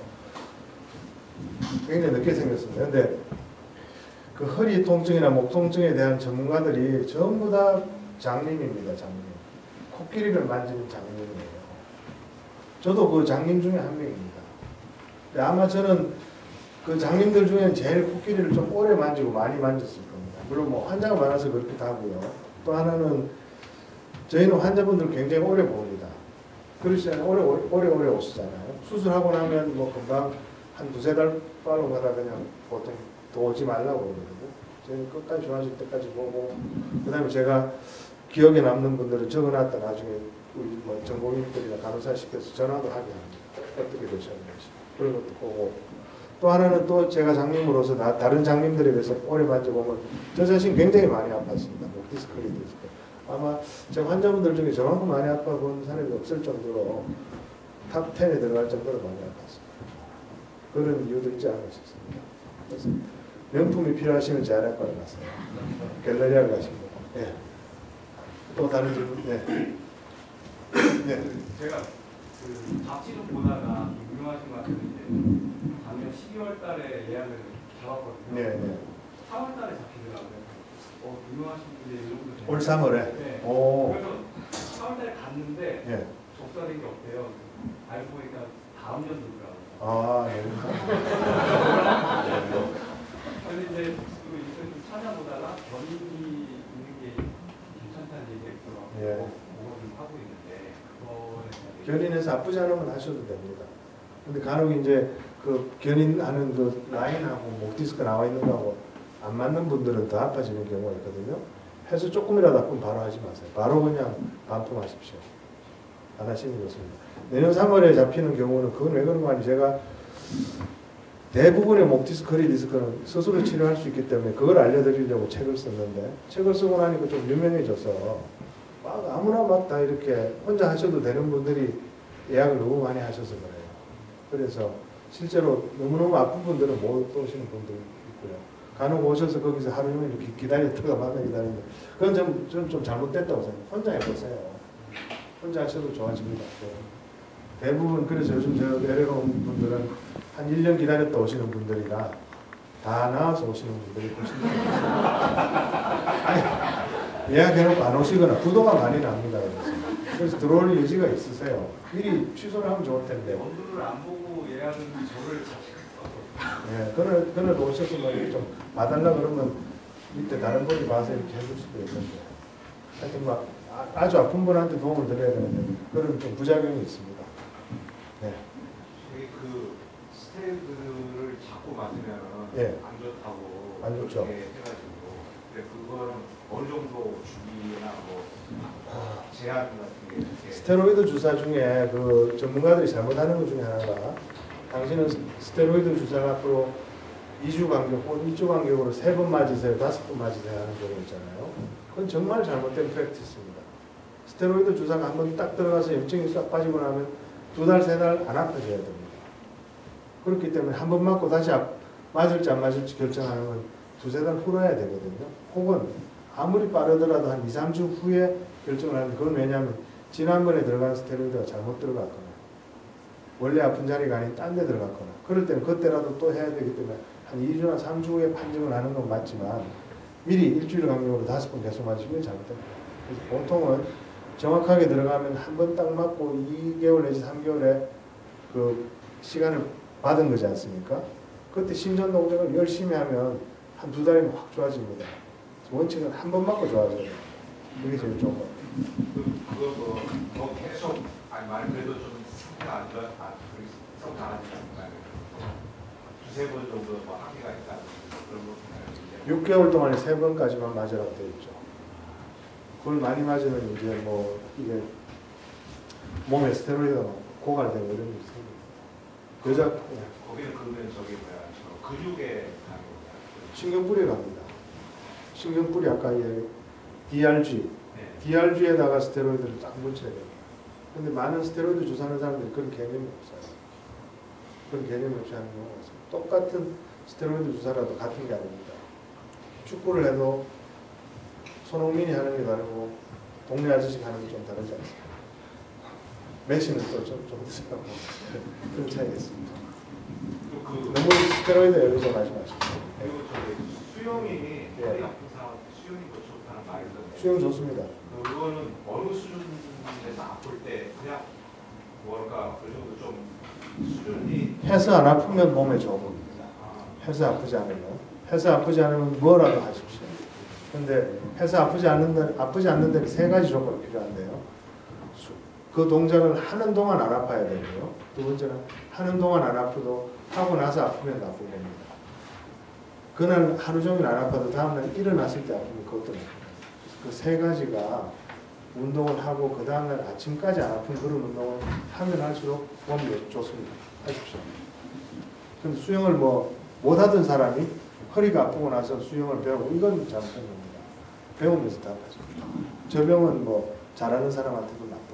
굉장히 늦게 생겼습니다. 근데 그 허리 통증이나 목 통증에 대한 전문가들이 전부 다 장님입니다. 장님. 코끼리를 만지는 장님이에요. 저도 그 장님 중에 한 명입니다. 근데 아마 저는 그 장님들 중에는 제일 코끼리를 좀 오래 만지고 많이 만졌을 겁니다. 물론 뭐 환자가 많아서 그렇기도 하고요. 또 하나는 저희는 환자분들 굉장히 오래 봅니다. 그러시잖아요. 오래 오시잖아요. 수술하고 나면 뭐 금방 한 두세 달 팔로 가다 그냥 보통 더 오지 말라고 그러거든요. 저희는 끝까지 좋아질 때까지 보고, 그 다음에 제가 기억에 남는 분들은 적어놨다 나중에 우리 뭐 전공의들이나 간호사 시켜서 전화도 하게 합니다. 어떻게 되셨는지. 그런 것도 보고. 또 하나는 또 제가 장님으로서 다른 장님들에 비해서 오래 만져보면 저 자신 굉장히 많이 아팠습니다. 목 디스크리도 있고. 아마 제 환자분들 중에 저만큼 많이 아파본 사람이 없을 정도로 탑 10에 들어갈 정도로 많이 아팠습니다. 그런 이유도 있지 않을까 싶습니다. 그래서 명품이 필요하시면 재활의학과를 가세요. 갤러리아를 가시고. 예. 또 다른 질문? 네. 네. 제가 그 잡지를 보다가 유명하신 것 같은데 작년 12월 달에 예약을 잡았거든요. 네, 네. 4월 달에 잡히더라고요. 유명하신 분이 이 정도 올 3월에? 네. 오. 그래서 4월 달에 갔는데 네. 접수된 게 없대요. 알고 보니까 다음 연도더라고요. 아, 네. 근데 이제 그 인터넷 좀 찾아보다가 견인이 있는 게 괜찮다는 얘기가 있더라고요. 예. 그거 좀 하고 있는데 그거에 견인해서 아프지 않으면 하셔도 됩니다. 근데 간혹 이제 그 견인하는 그 라인하고 목 디스크 나와 있는 거하고 안 맞는 분들은 더 아파지는 경우가 있거든요. 해서 조금이라도 아프면 바로 하지 마세요. 바로 그냥 반품하십시오. 안 하시는 게 좋습니다. 내년 3월에 잡히는 경우는 그건 왜 그런 거 아니 제가 대부분의 목 디스크, 허리 디스크는 스스로 치료할 수 있기 때문에 그걸 알려드리려고 책을 썼는데 책을 쓰고 나니까 좀 유명해져서 막 아무나 막 다 이렇게 혼자 하셔도 되는 분들이 예약을 너무 많이 하셔서 그래요. 그래서 실제로 너무너무 아픈 분들은 못 오시는 분들 있고요. 간혹 오셔서 거기서 하루 종일 이렇게 기다렸다가 만나 기다리는데 그건 좀 잘못됐다고 생각해요. 혼자 해보세요. 혼자 하셔도 좋아집니다. 대부분 그래서 요즘 제가 내려온 분들은 한 1년 기다렸다 오시는 분들이라 다 나와서 오시는 분들이 보시면 예약해놓고 안 오시거나 부도가 많이 납니다. 그래서 들어올 여지가 있으세요. 미리 취소를 하면 좋을 텐데. 원두를 안 보고 예약은 저를 잡히겠어요. 예, 그날 오셨으면 좀 봐달라 그러면 밑에 다른 분이 봐서 이렇게 해줄 수도 있는데. 하여튼 막 아주 아픈 분한테 도움을 드려야 되는데 그런 좀 부작용이 있습니다. 네. 그 스테로이드를 자꾸 맞으면 예. 안 좋다고 안 좋죠. 그렇게 해가지고 근데 그거는 어느 정도 주기나 뭐 제한 같은 게 이렇게 스테로이드 주사 중에 그 전문가들이 잘못하는 것 중에 하나가 당신은 스테로이드 주사를 앞으로 2주 간격 혹은 1주 간격으로 3번 맞으세요, 5번 맞으세요 하는 경우 있잖아요. 그건 정말 잘못된 프랙티스입니다. 스테로이드 주사가 한번 딱 들어가서 염증이 싹 빠지고 나면 2달, 3달 안 아파져야 됩니다. 그렇기 때문에 한 번 맞고 다시 맞을지 안 맞을지 결정하는 건 2-3달 후로야 되거든요. 혹은 아무리 빠르더라도 한 2-3주 후에 결정을 하는데 그건 왜냐하면 지난번에 들어간 스테로이드가 잘못 들어갔거나 원래 아픈 자리가 아닌 딴 데 들어갔거나 그럴 때는 그때라도 또 해야 되기 때문에 한 2주나 3주 후에 판정을 하는 건 맞지만 미리 일주일 간격으로 5번 계속 맞으면 잘못됩니다. 그래서 보통은 정확하게 들어가면 한 번 딱 맞고 2개월 내지 3개월에 그 시간을 받은 거지 않습니까? 그때 심전 동작을 열심히 하면 한 2달이면 확 좋아집니다. 원칙은 한 번 맞고 좋아져요. 그게 제일 좋은 거예요. 그거 뭐 계속 아니 말 그래도 좀 상태가 안 좋아 상태 안 좋아지는 두세 번 정도 뭐 한계가 있다. 그런 거 6개월 동안에 3번까지만 맞으라고 되어 있죠. 그걸 많이 맞으면 이제 뭐 이게 몸에 스테로이드가 고갈되고 이런 게 있습니다. 여자 거기는 그러면 저기 뭐야 저 근육에 가는 거야. 신경뿌리에 갑니다. 신경뿌리 아까 DRG, 네. DRG에다가 스테로이드를 딱 묻혀야 돼요. 근데 많은 스테로이드 주사하는 사람들이 그런 개념이 없어요. 그런 개념이 없이 하는 경우가 있어요. 똑같은 스테로이드 주사라도 같은 게 아닙니다. 축구를 해도 손흥민이 하는 게 다르고 동네 아저씨가 하는 게 좀 다르지 않습니까? 메시는 또 좀 비슷하고 그런 차이가 있습니다. 그 너무 스테로이드 여기서 말씀하시죠. 그리고 저기 수영이 허리 아픈 사람한테 수영이 더 좋다는 말이 있던데. 수영 좋습니다. 그거는 어느 수준에서 아플 때 그냥 뭐랄까 그 정도 좀 수준이 해서 안 아프면 몸에 좋은 겁니다. 해서 아프지 않으면 뭐라도 하십시오. 근데 해서 아프지 않는 데는 3가지 조건이 필요한데요. 그 동작을 하는 동안 안 아파야 되고요. 두 번째는 하는 동안 안 아프도 하고 나서 아프면 나쁜 겁니다. 그날 하루 종일 안 아파도 다음날 일어났을 때 아프면 그것도 나쁩니다. 그 3가지가 운동을 하고 그 다음날 아침까지 안 아픈 그런 운동을 하면 할수록 몸이 좋습니다. 하십시오. 근데 수영을 못하던 사람이 허리가 아프고 나서 수영을 배우고 이건 잘못된 겁니다. 배우면서 다 하죠. 저 병은 잘하는 사람한테도 나쁘고.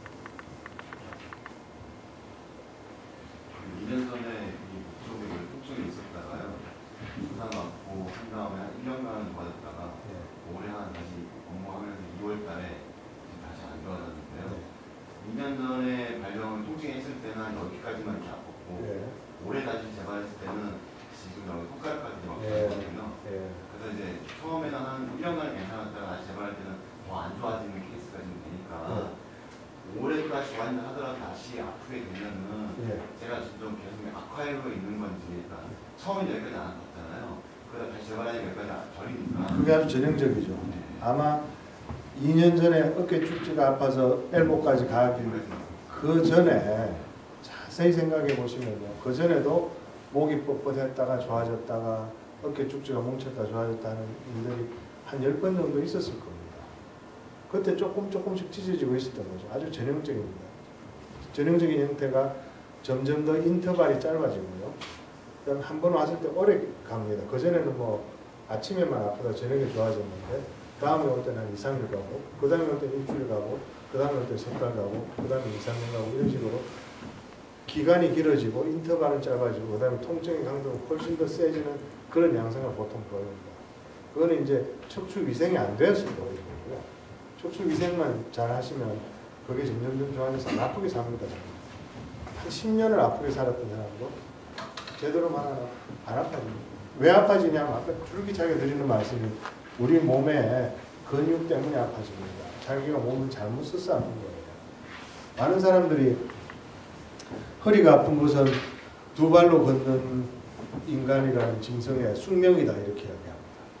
2년 전에 이 목쪽에 통증이 있었다가요. 부상 맞고 한 다음에 한 1년간 맞았다가 올해 다시 업무하면서 2월 달에 다시 안 좋아졌는데요. 2년 전에 발병을 통증했을 때는 여기까지만 이렇게 아팠고 올해 다시 재발했을 때는 지금 여기 손가락까지 막 아팠거든요. 그래서 이제 처음에는 한 1년간 괜찮았다가 다시 재발할 때는 더 안 좋아지는 케이스가 좀 되니까 올해까지 좋아진다 하더라도 다시 아프게 되면은 제가 좀 계속 악화해로 있는 건지 처음에 여기까지 안 아팠잖아요. 그러다 다시 재발하니까 여기까지 저리니까 그게 아주 전형적이죠. 아마 2년 전에 어깨 축지가 아파서 엘보까지 가긴 그 전에 자세히 생각해 보시면요. 그 전에도 목이 뻣뻣했다가 좋아졌다가 어깨 축지가 뭉쳤다 좋아졌다는 일들이 한 10번 정도 있었을 겁니다. 그때 조금씩 찢어지고 있었던 거죠. 아주 전형적입니다. 전형적인 형태가 점점 더 인터벌이 짧아지고요. 그다음 한 번 왔을 때 오래 갑니다. 그전에는 아침에만 아프다 저녁에 좋아졌는데 다음에 올 때는 한 2, 3일 가고 그 다음에 올 때는 일주일 가고 그 다음에 올 때는 석 달 가고 그 다음에 2, 3년 가고 이런 식으로 기간이 길어지고 인터벌은 짧아지고 그 다음에 통증의 강도가 훨씬 더 세지는 그런 양상을 보통 보입니다. 그거는 이제 척추 위생이 안 되었을 거예요. 척추 위생만 잘 하시면 그게 점점 좋아져서 안 아프게 삽니다. 한 10년을 아프게 살았던 사람도 제대로만 안 아파집니다. 왜 아파지냐면 아까 줄기차게 드리는 말씀이 우리 몸의 근육 때문에 아파집니다. 자기가 몸을 잘못 써서 아픈 거예요. 많은 사람들이 허리가 아픈 것은 2발로 걷는 인간이라는 짐승의 숙명이다 이렇게 이야기합니다.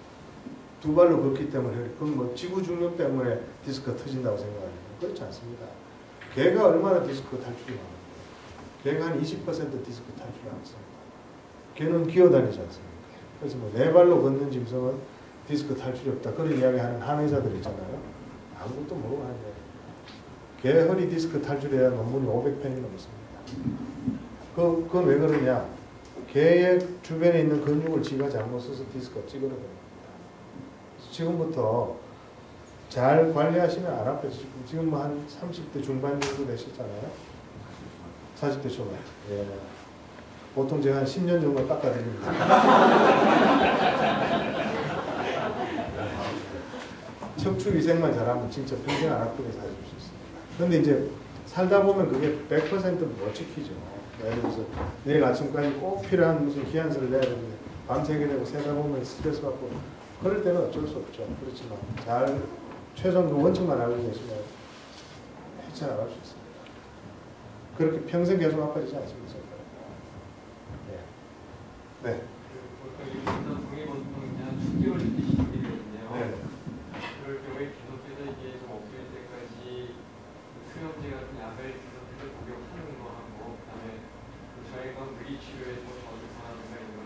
2발로 걷기 때문에 그건 지구 중력 때문에 디스크가 터진다고 생각합니다. 그렇지 않습니다. 개가 얼마나 디스크 탈출이 많아요. 개가 한 20% 디스크 탈출하고 있습니다. 개는 기어다니지 않습니까? 그래서 4발로 걷는 짐승은 디스크 탈출이 없다. 그런 이야기하는 한의사들 있잖아요. 아무것도 모르고 하는 거예요. 개 허리 디스크 탈출해야 논문이 500편이 넘습니다. 그건 왜 그러냐? 개의 주변에 있는 근육을 지가 잘못 써서 디스크가 찌그러져요. 지금부터 잘 관리하시면 안 아파요. 지금 한 30대 중반 정도 되셨잖아요. 40대 초반. 예. 보통 제가 한 10년 정도 깎아드립니다. 척추 위생만 잘하면 진짜 평생 안 아프게 살실 수 있습니다. 그런데 이제 살다 보면 그게 100%못 지키죠. 예를 들어서 내일 아침까지 꼭 필요한 무슨 기한서를 내야 되는데 밤새게 되고 새다 보면 스트레스 받고 그럴 때는 어쩔 수 없죠. 그렇지만 잘 최소한 그 원칙만 알고 계시면 헤쳐나갈 수 있습니다. 그렇게 평생 계속 아파지지 않습니다. 네. 보통 이 동의 보통 한 6개월 시기거든요. 네. 그럴 경우에 계속해서 이게 좀 없어질 때까지 수면제 같은 약을 계속해서 복용하는 거 하고 그다음에 저희가 물리치료에서 저주파라든가 이런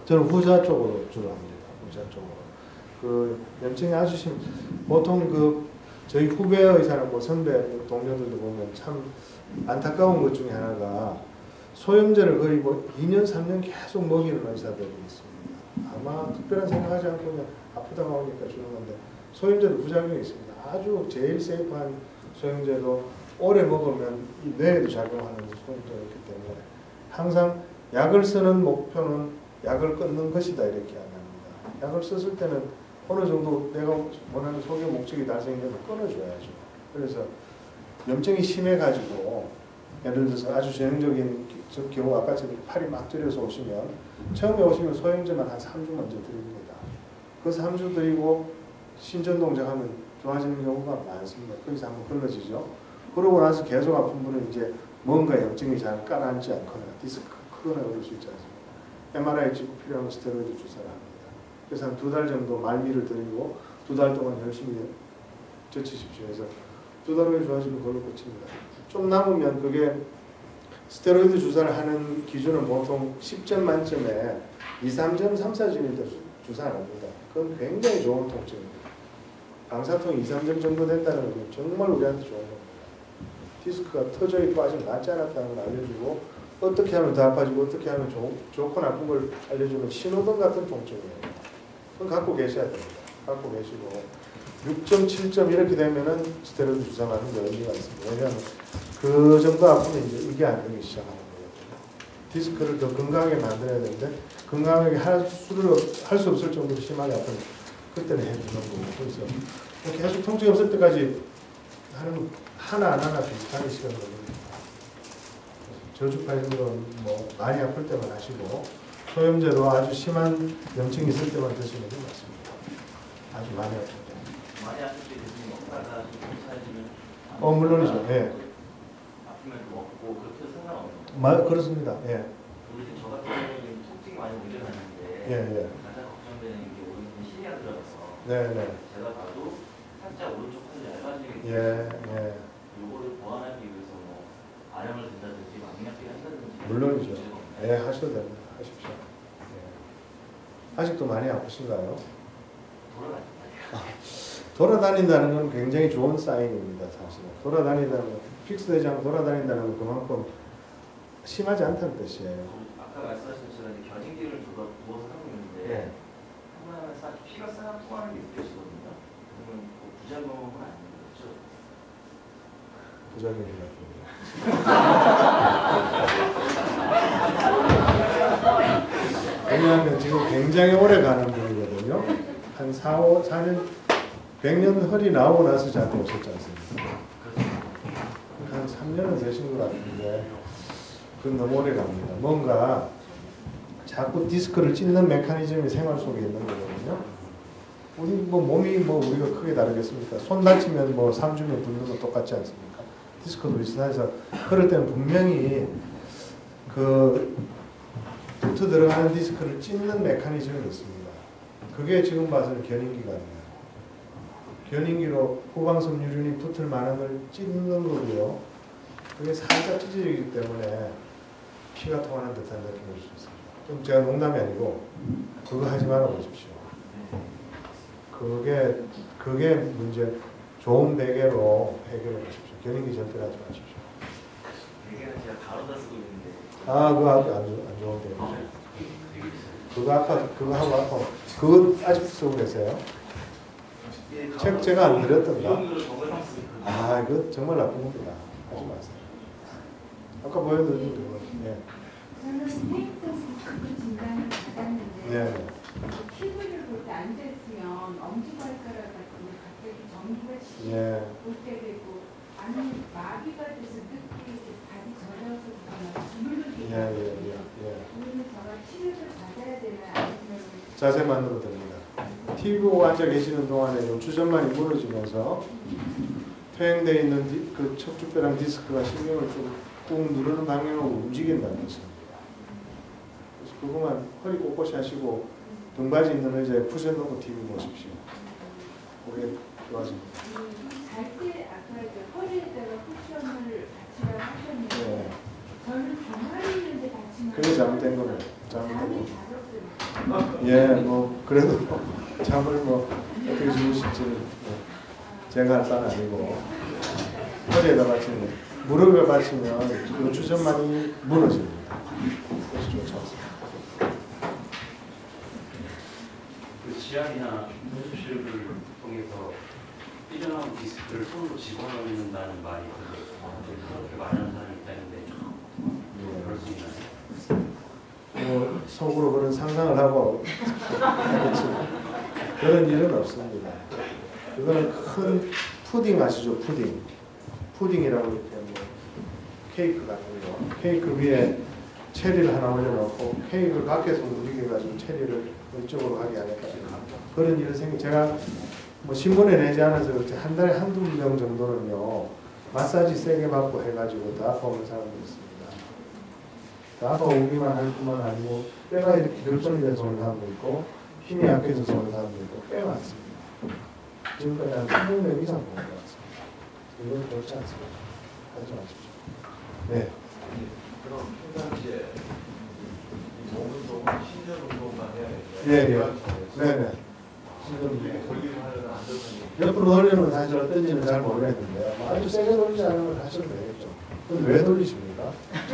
저는 후자 쪽으로 주로 합니다. 후자 쪽으로. 그 염증이 아주 보통 그 저희 후배 의사나 선배 동료들도 보면 참 안타까운 것 중에 하나가 소염제를 거의 2년, 3년 계속 먹이는 의사들이 있습니다. 아마 특별한 생각하지 않고 그냥 아프다가 오니까 주는 건데 소염제도 부작용이 있습니다. 아주 제일 세이프한 소염제도 오래 먹으면 이 뇌에도 작용하는 소염제였기 때문에 항상 약을 쓰는 목표는 약을 끊는 것이다 이렇게 이야기합니다. 약을 썼을 때는 어느 정도 내가 원하는 소견 목적이 달성되면 끊어줘야죠. 그래서 염증이 심해가지고 예를 들어서 아주 전형적인 경우 아까 전에 팔이 막 들여서 오시면 처음에 오시면 소염제만 한 3주 먼저 드립니다. 그 3주 드리고 신전동작하면 좋아지는 경우가 많습니다. 거기서 한번 걸러지죠. 그러고 나서 계속 아픈 분은 이제 뭔가 염증이 잘 가라앉지 않거나 디스크 크거나 그럴 수 있지 않습니까? MRI 찍고 필요하면 스테로이드 주사를 합니다. 그래서 한 2달 정도 말미를 드리고 2달 동안 열심히 젖히십시오. 해서 2달 후에 좋아지면 그걸로 끝입니다. 좀 남으면 그게 스테로이드 주사를 하는 기준은 보통 10점 만점에 2, 3점, 3, 4점일 때 주사 안 합니다. 그건 굉장히 좋은 통증입니다. 방사통이 2, 3점 정도 된다는 건 정말 우리한테 좋은 겁니다. 디스크가 터져이 빠지면 낫지 않았다는 걸 알려주고 어떻게 하면 더 아파지고 어떻게 하면 좋고 나쁜 걸 알려주는 신호등 같은 통증이에요. 그건 갖고 계셔야 됩니다. 갖고 계시고 6점, 7점 이렇게 되면은 스테로이드 주사 맞는 데 의미가 있습니다. 왜냐하면 그 정도 아프면 이제 이게 안 되기 시작하는 거거든요. 디스크를 더 건강하게 만들어야 되는데 건강하게 할 수 없을 정도로 심하게 아프면 그때는 해주는 거고 그래서 계속 통증이 없을 때까지 하는 하나하나 비슷하게 시간 걸립니다. 저주파인으로 뭐 많이 아플 때만 하시고 소염제로 아주 심한 염증이 있을 때만 드시는 게 맞습니다. 아주 많이 아플 때. 많이 아플 때 드시면 먹다가 좀 괜찮아지면 물론이죠. 예. 아프면 먹고 그렇게 상관없는 그렇습니다. 예. 우리 저 같은 경우는 통증이 많이 오래가는데 예. 가장 걱정되는 게 오른손 힘이 안 들어가서 네네. 제가 봐도 살짝 오른쪽 팔이 얇아지게 예. 요거를 보완하기 위해서 뭐 아령을 든다든지 망약기를 한다든지 물론이죠. 예, 하셔도 됩니다. 하십시오. 예. 아직도 많이 아프신가요? 돌아다닌다는 건 굉장히 좋은 사인입니다. 사실은. 돌아다닌다는 건, 픽스되지 않고 돌아다닌다는 건 그만큼 심하지 않다는 뜻이에요. 아까 말씀하신 것처럼 겨진기를 부어서 하고 있는데 예. 하면서 피가 싹 통하는 게 느껴지거든요. 그러면 뭐 부작용은 아닌 거죠? 부작용이 같은데. 왜냐하면 지금 굉장히 오래 가는 분이거든요. 한 4년, 100년 허리 나오고 나서 저한테 오셨지 않습니까? 한 3년은 되신 것 같은데 그건 너무 오래 갑니다. 뭔가 자꾸 디스크를 찢는 메커니즘이 생활 속에 있는 거거든요. 우리 몸이 우리가 크게 다르겠습니까? 손 다치면 3주면 붓는 거 똑같지 않습니까? 디스크도 비슷해서 그럴 때는 분명히 그 붙어 들어가는 디스크를 찢는 메커니즘이 있습니다. 그게 지금 봐서는 견인기관이에요. 견인기로 후방섬 유륜이 붙을 만한 걸 찢는 거고요. 그게 살짝 찢어지기 때문에 피가 통하는 듯한 느낌일 수 있습니다. 좀 제가 농담이 아니고 그거 하지 말아 보십시오. 그게 문제. 좋은 베개로 해결해 보십시오. 견인기 절대 하지 마십시오. 베개는 제가 가로다 쓰고 있는데 그거 안 좋은 베개죠. 그거 하고 아파. 그거 아직도 쓰고 계세요? 책 제가 안 드렸던가? 이거 정말 나쁜 겁니다. 하지 마세요. 아까 보여드린 거. 예. 저는 스테이크 진단을 받았는데 네. TV를 볼 때 앉아있으면 엄지발가락 같은 게 갑자기 전기가 치고 예. 볼때 되고 아니면 마비가 돼서 늦게 발이 젖어서 물르게 그러면 제가 치료를 받아야 되나 아니면 자세만으로 됩니다. TV 보고 앉아 계시는 동안에 요추전만이 무너지면서 퇴행되어 있는 그 척추뼈랑 디스크가 신경을 좀 꾹 누르는 방향으로 움직인다는 것입니다. 그래서 그것만 허리 꼿꼿이 하시고 등받이 있는 의자에 푸셔놓고 TV 보십시오. 그게 좋아집니다. 잘 때 아까 허리에다가 쿠션을 받치라고 하셨는데 네. 저는 병아리 있는데 받치면 그게 잘못된 거예요. 잠이 잘못된 거. 잘 없어요. 예, 뭐 그래도 잠을 뭐 어떻게 주무실지는 제가 할 바는 아니고 허리에다 받치면 무릎에 받치면 요추전만이 무너집니다. 그래서 좋지 않습니다. 그 지압이나 수술을 통해서 삐져나온 디스크를 손으로 집어넣는다는 말이 그렇게 말하는 사람이 있다는데 그럴 수 있나요? 뭐 속으로 그런 상상을 하고 하겠지만 그런 일은 없습니다. 그거는 큰 푸딩 아시죠? 푸딩이라고 이렇게 뭐 케이크 같은 거 케이크 위에 체리를 하나 올려놓고 케이크를 밖에서 움직여가지고 체리를 이쪽으로 가게 하니까 그런 일은 제가 뭐 신문에 내지 않아서 그렇지 한 달에 한두 명 정도는요 마사지 세게 받고 해가지고 다 아파 오는 사람도 있습니다. 다 아파 오기만 할 뿐만 아니고 뼈가 이렇게 결손이 돼서 오는 사람도 있고 힘이 약해져서 오는 사람도 있고 꽤 많습니다. 지금까지 한 20명 이상 본 것 같습니다. 이건 좋지 않습니다. 하지 마십시오. 네. 그럼 평상시에 이 몸 운동은 신전 운동만 해야 되죠? 예. 네네. 돌리고 하려면 안 되는 옆으로 돌리는 사실 어떤지는 잘 모르겠는데요. 뭐 아주 세게 돌리지 않으면 하셔도 되겠죠. 그럼 왜 돌리십니까?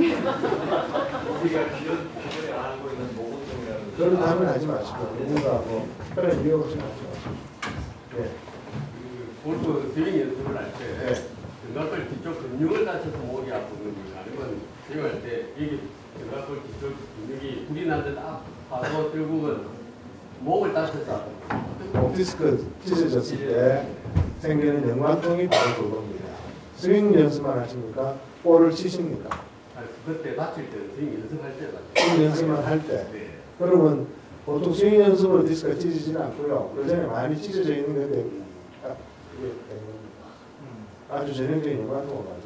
우리가 기존에 알고 있는 몸 운동이라는 그런 답을 하지 마시고 누군가 뭐 특별한 이유 없이 하지 마시고. 네. 골프 스윙 연습을 할 때 네. 등갑골 뒤쪽 근육을 다쳐서 목이 아프는 거 아니면 스윙할 때 이게 등갑골 뒤쪽 근육이 불이 나는데 딱 바로 들고는 목을 다쳐서 목 디스크 찢어졌을 때 생기는 연관통이 바로 그겁니다. 스윙 연습만 하십니까? 볼을 치십니까? 그때 다칠 때 스윙 연습할 때 스윙 연습만 할 때. 네. 그러면 보통 스윙 연습으로 디스크가 찢어지지는 않고요. 그 전에 많이 찢어져 있는 건데 딱 그게 되는 겁니다. 아주 전형적인 연관통을 맞죠.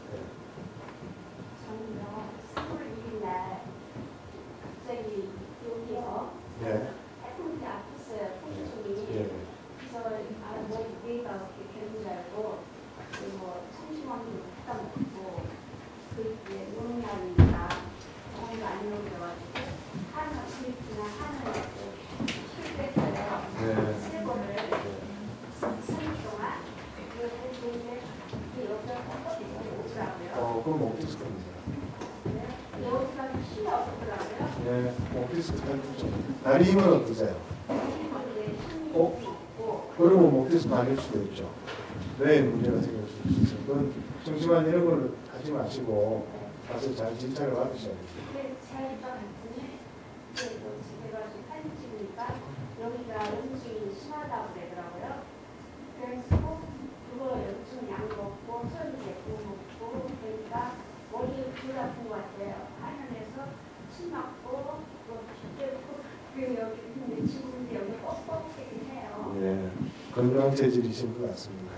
저는요 3월 1일 날 갑자기 여기요 네. 팔꿈치 아팠어요. 통증이. 예. 그래서 뭐 위가 이렇게 되는 줄 알고 뭐 천심원도 갖다 놓고 그 뒤에 노는 날이니까 병원도 안 넘겨가지고 한우 스위트나 한우 실패했어요. 네. 세 번을 3일 동안 그걸 했는데 그 여자 꺾어지고 오더라고요. 그럼 목 디스크입니다. 여기가 힘이 없더라고요. 네. 목 디스크 해주죠. 다리 힘은 어떠세요? 그러면 목 디스크 아닐 수도 있죠. 뇌에 문제가 생길 수도 있어요. 그건 정치만 이런 걸 하지 마시고 가서 잘 진찰을 받으셔야 돼요. 잘 봤더니 제가 사진 찍으니까 여기가 염증이 심하다고 그러더라고요. 그래서 그거 염증 약 먹고 소염 제품 먹고 그러니까 머리 불 아픈 것 같아요. 하늘에서 침 맞고 피 떼고 그리고 여기 근데 지금 여기 뻑뻑하긴 해요. 예, 건강 체질이신 것 같습니다.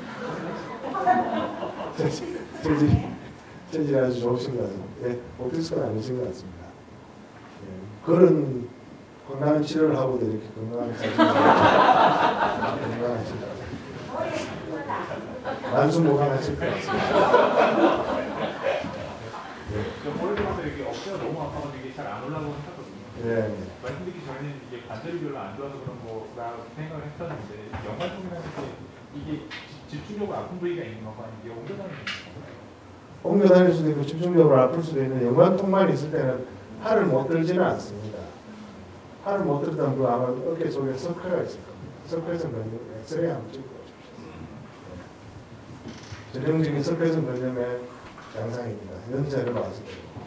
체질이 아주 좋으신 것 같습니다. 예, 오피스가 아니신 것 같습니다. 예, 그런 건강한 치료를 하고도 이렇게 건강하신 것 같습니다. 만수무강하실 것 같습니다. 머리 들어서 이게 어깨가 너무 아파서 이게 잘 안 올라오고 했거든요. 예. 말씀드리기 전에는 이게 관절이 별로 안 좋아서 그런 거라고 생각을 했었는데 연관통이라는 게 이게 집중적으로 아픈 부위가 있는 거가 이게 옮겨다니는 건가요? 옮겨 다닐 수도 있고 집중적으로 아플 수도 있는 연관통만 있을 때는 팔을 못 들지는 않습니다. 팔을 못 들다 보면 아마 어깨 속에 석회가 있을 겁니다. 석회성 근육 엑스레이 한번 찍고 오십시오. 전형적인 석회성 근염의 양상입니다. 연세를 봤을 때.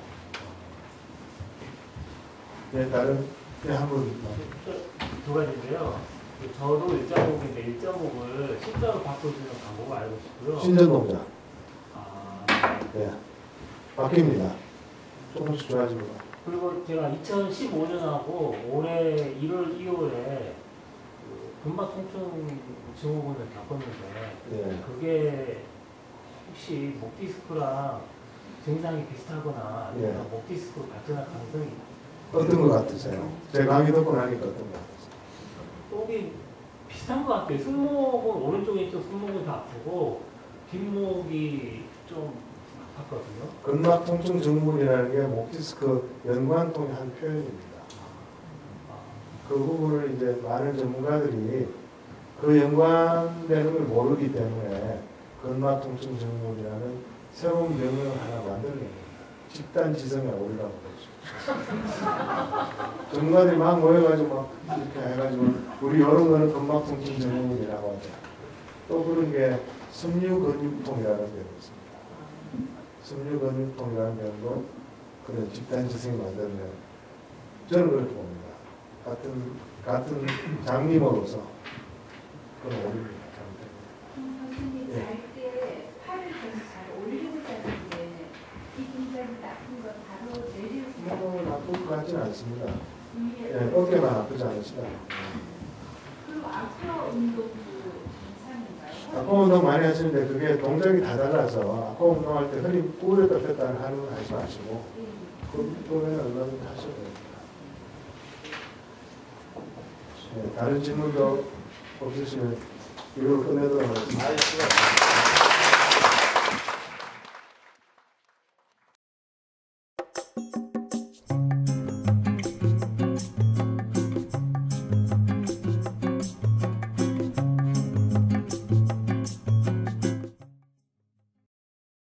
네, 다른 한번 두 가지인데요. 저도 일자목인데 일자목을 십자로 바꿔주는 방법을 알고 싶고요. 신전동작. 아, 네. 바뀝니다. 조금씩 좋아집니다. 그리고 제가 2015년하고 올해 1월, 2월에 근막 통증 증후군을 겪었는데 네. 그게 혹시 목 디스크랑 증상이 비슷하거나 아니면 네. 목 디스크로 발전할 가능성이 어떤 것 같으세요? 제가 강의 듣고 나니까 어떤 것 같으세요? 목이 비슷한 것 같아요. 승모근 오른쪽에 있던 승모근이 더 아프고 뒷목이 좀 아팠거든요. 근막 통증 증후군이라는 게 목 디스크 연관통의 한 표현입니다. 그 부분을 이제 많은 전문가들이 그 연관되는 걸 모르기 때문에 근막 통증 증후군이라는 새로운 명명을 하나 만들어냅니다. 집단 지성의 오류라고 그러죠. 전문가들이 막 모여가지고 막 이렇게 해가지고 우리 이런 거는 근막 통증 증후군이라고 하죠. 또 그런 게 섬유근육통이라는 병이 있습니다. 섬유근육통이라는 병도 그런 집단 지성이 만들어낸 저는 그렇게 봅니다. 같은 장님으로서 그런 오류입니다. 선생님 잘때 팔을 계속 잘 올리고 자는데 이 동작이 나쁜 건 바로 내릴 수 뭐 나쁠 것 같지는 않습니다. 있는 예, 어깨만 아프지 않으시다. 그리고 아쿠아 운동도 괜찮은가요? 아까 운동 많이 하시는데 그게 동작이 다 달라서 아까 운동할 때 허리 구부렸다 폈다 하는 건 하지 마시고 그거는 얼마든지 하셔도 됩니다. 네, 다른 질문도 없으시면 이걸 끝내도록 하겠습니다.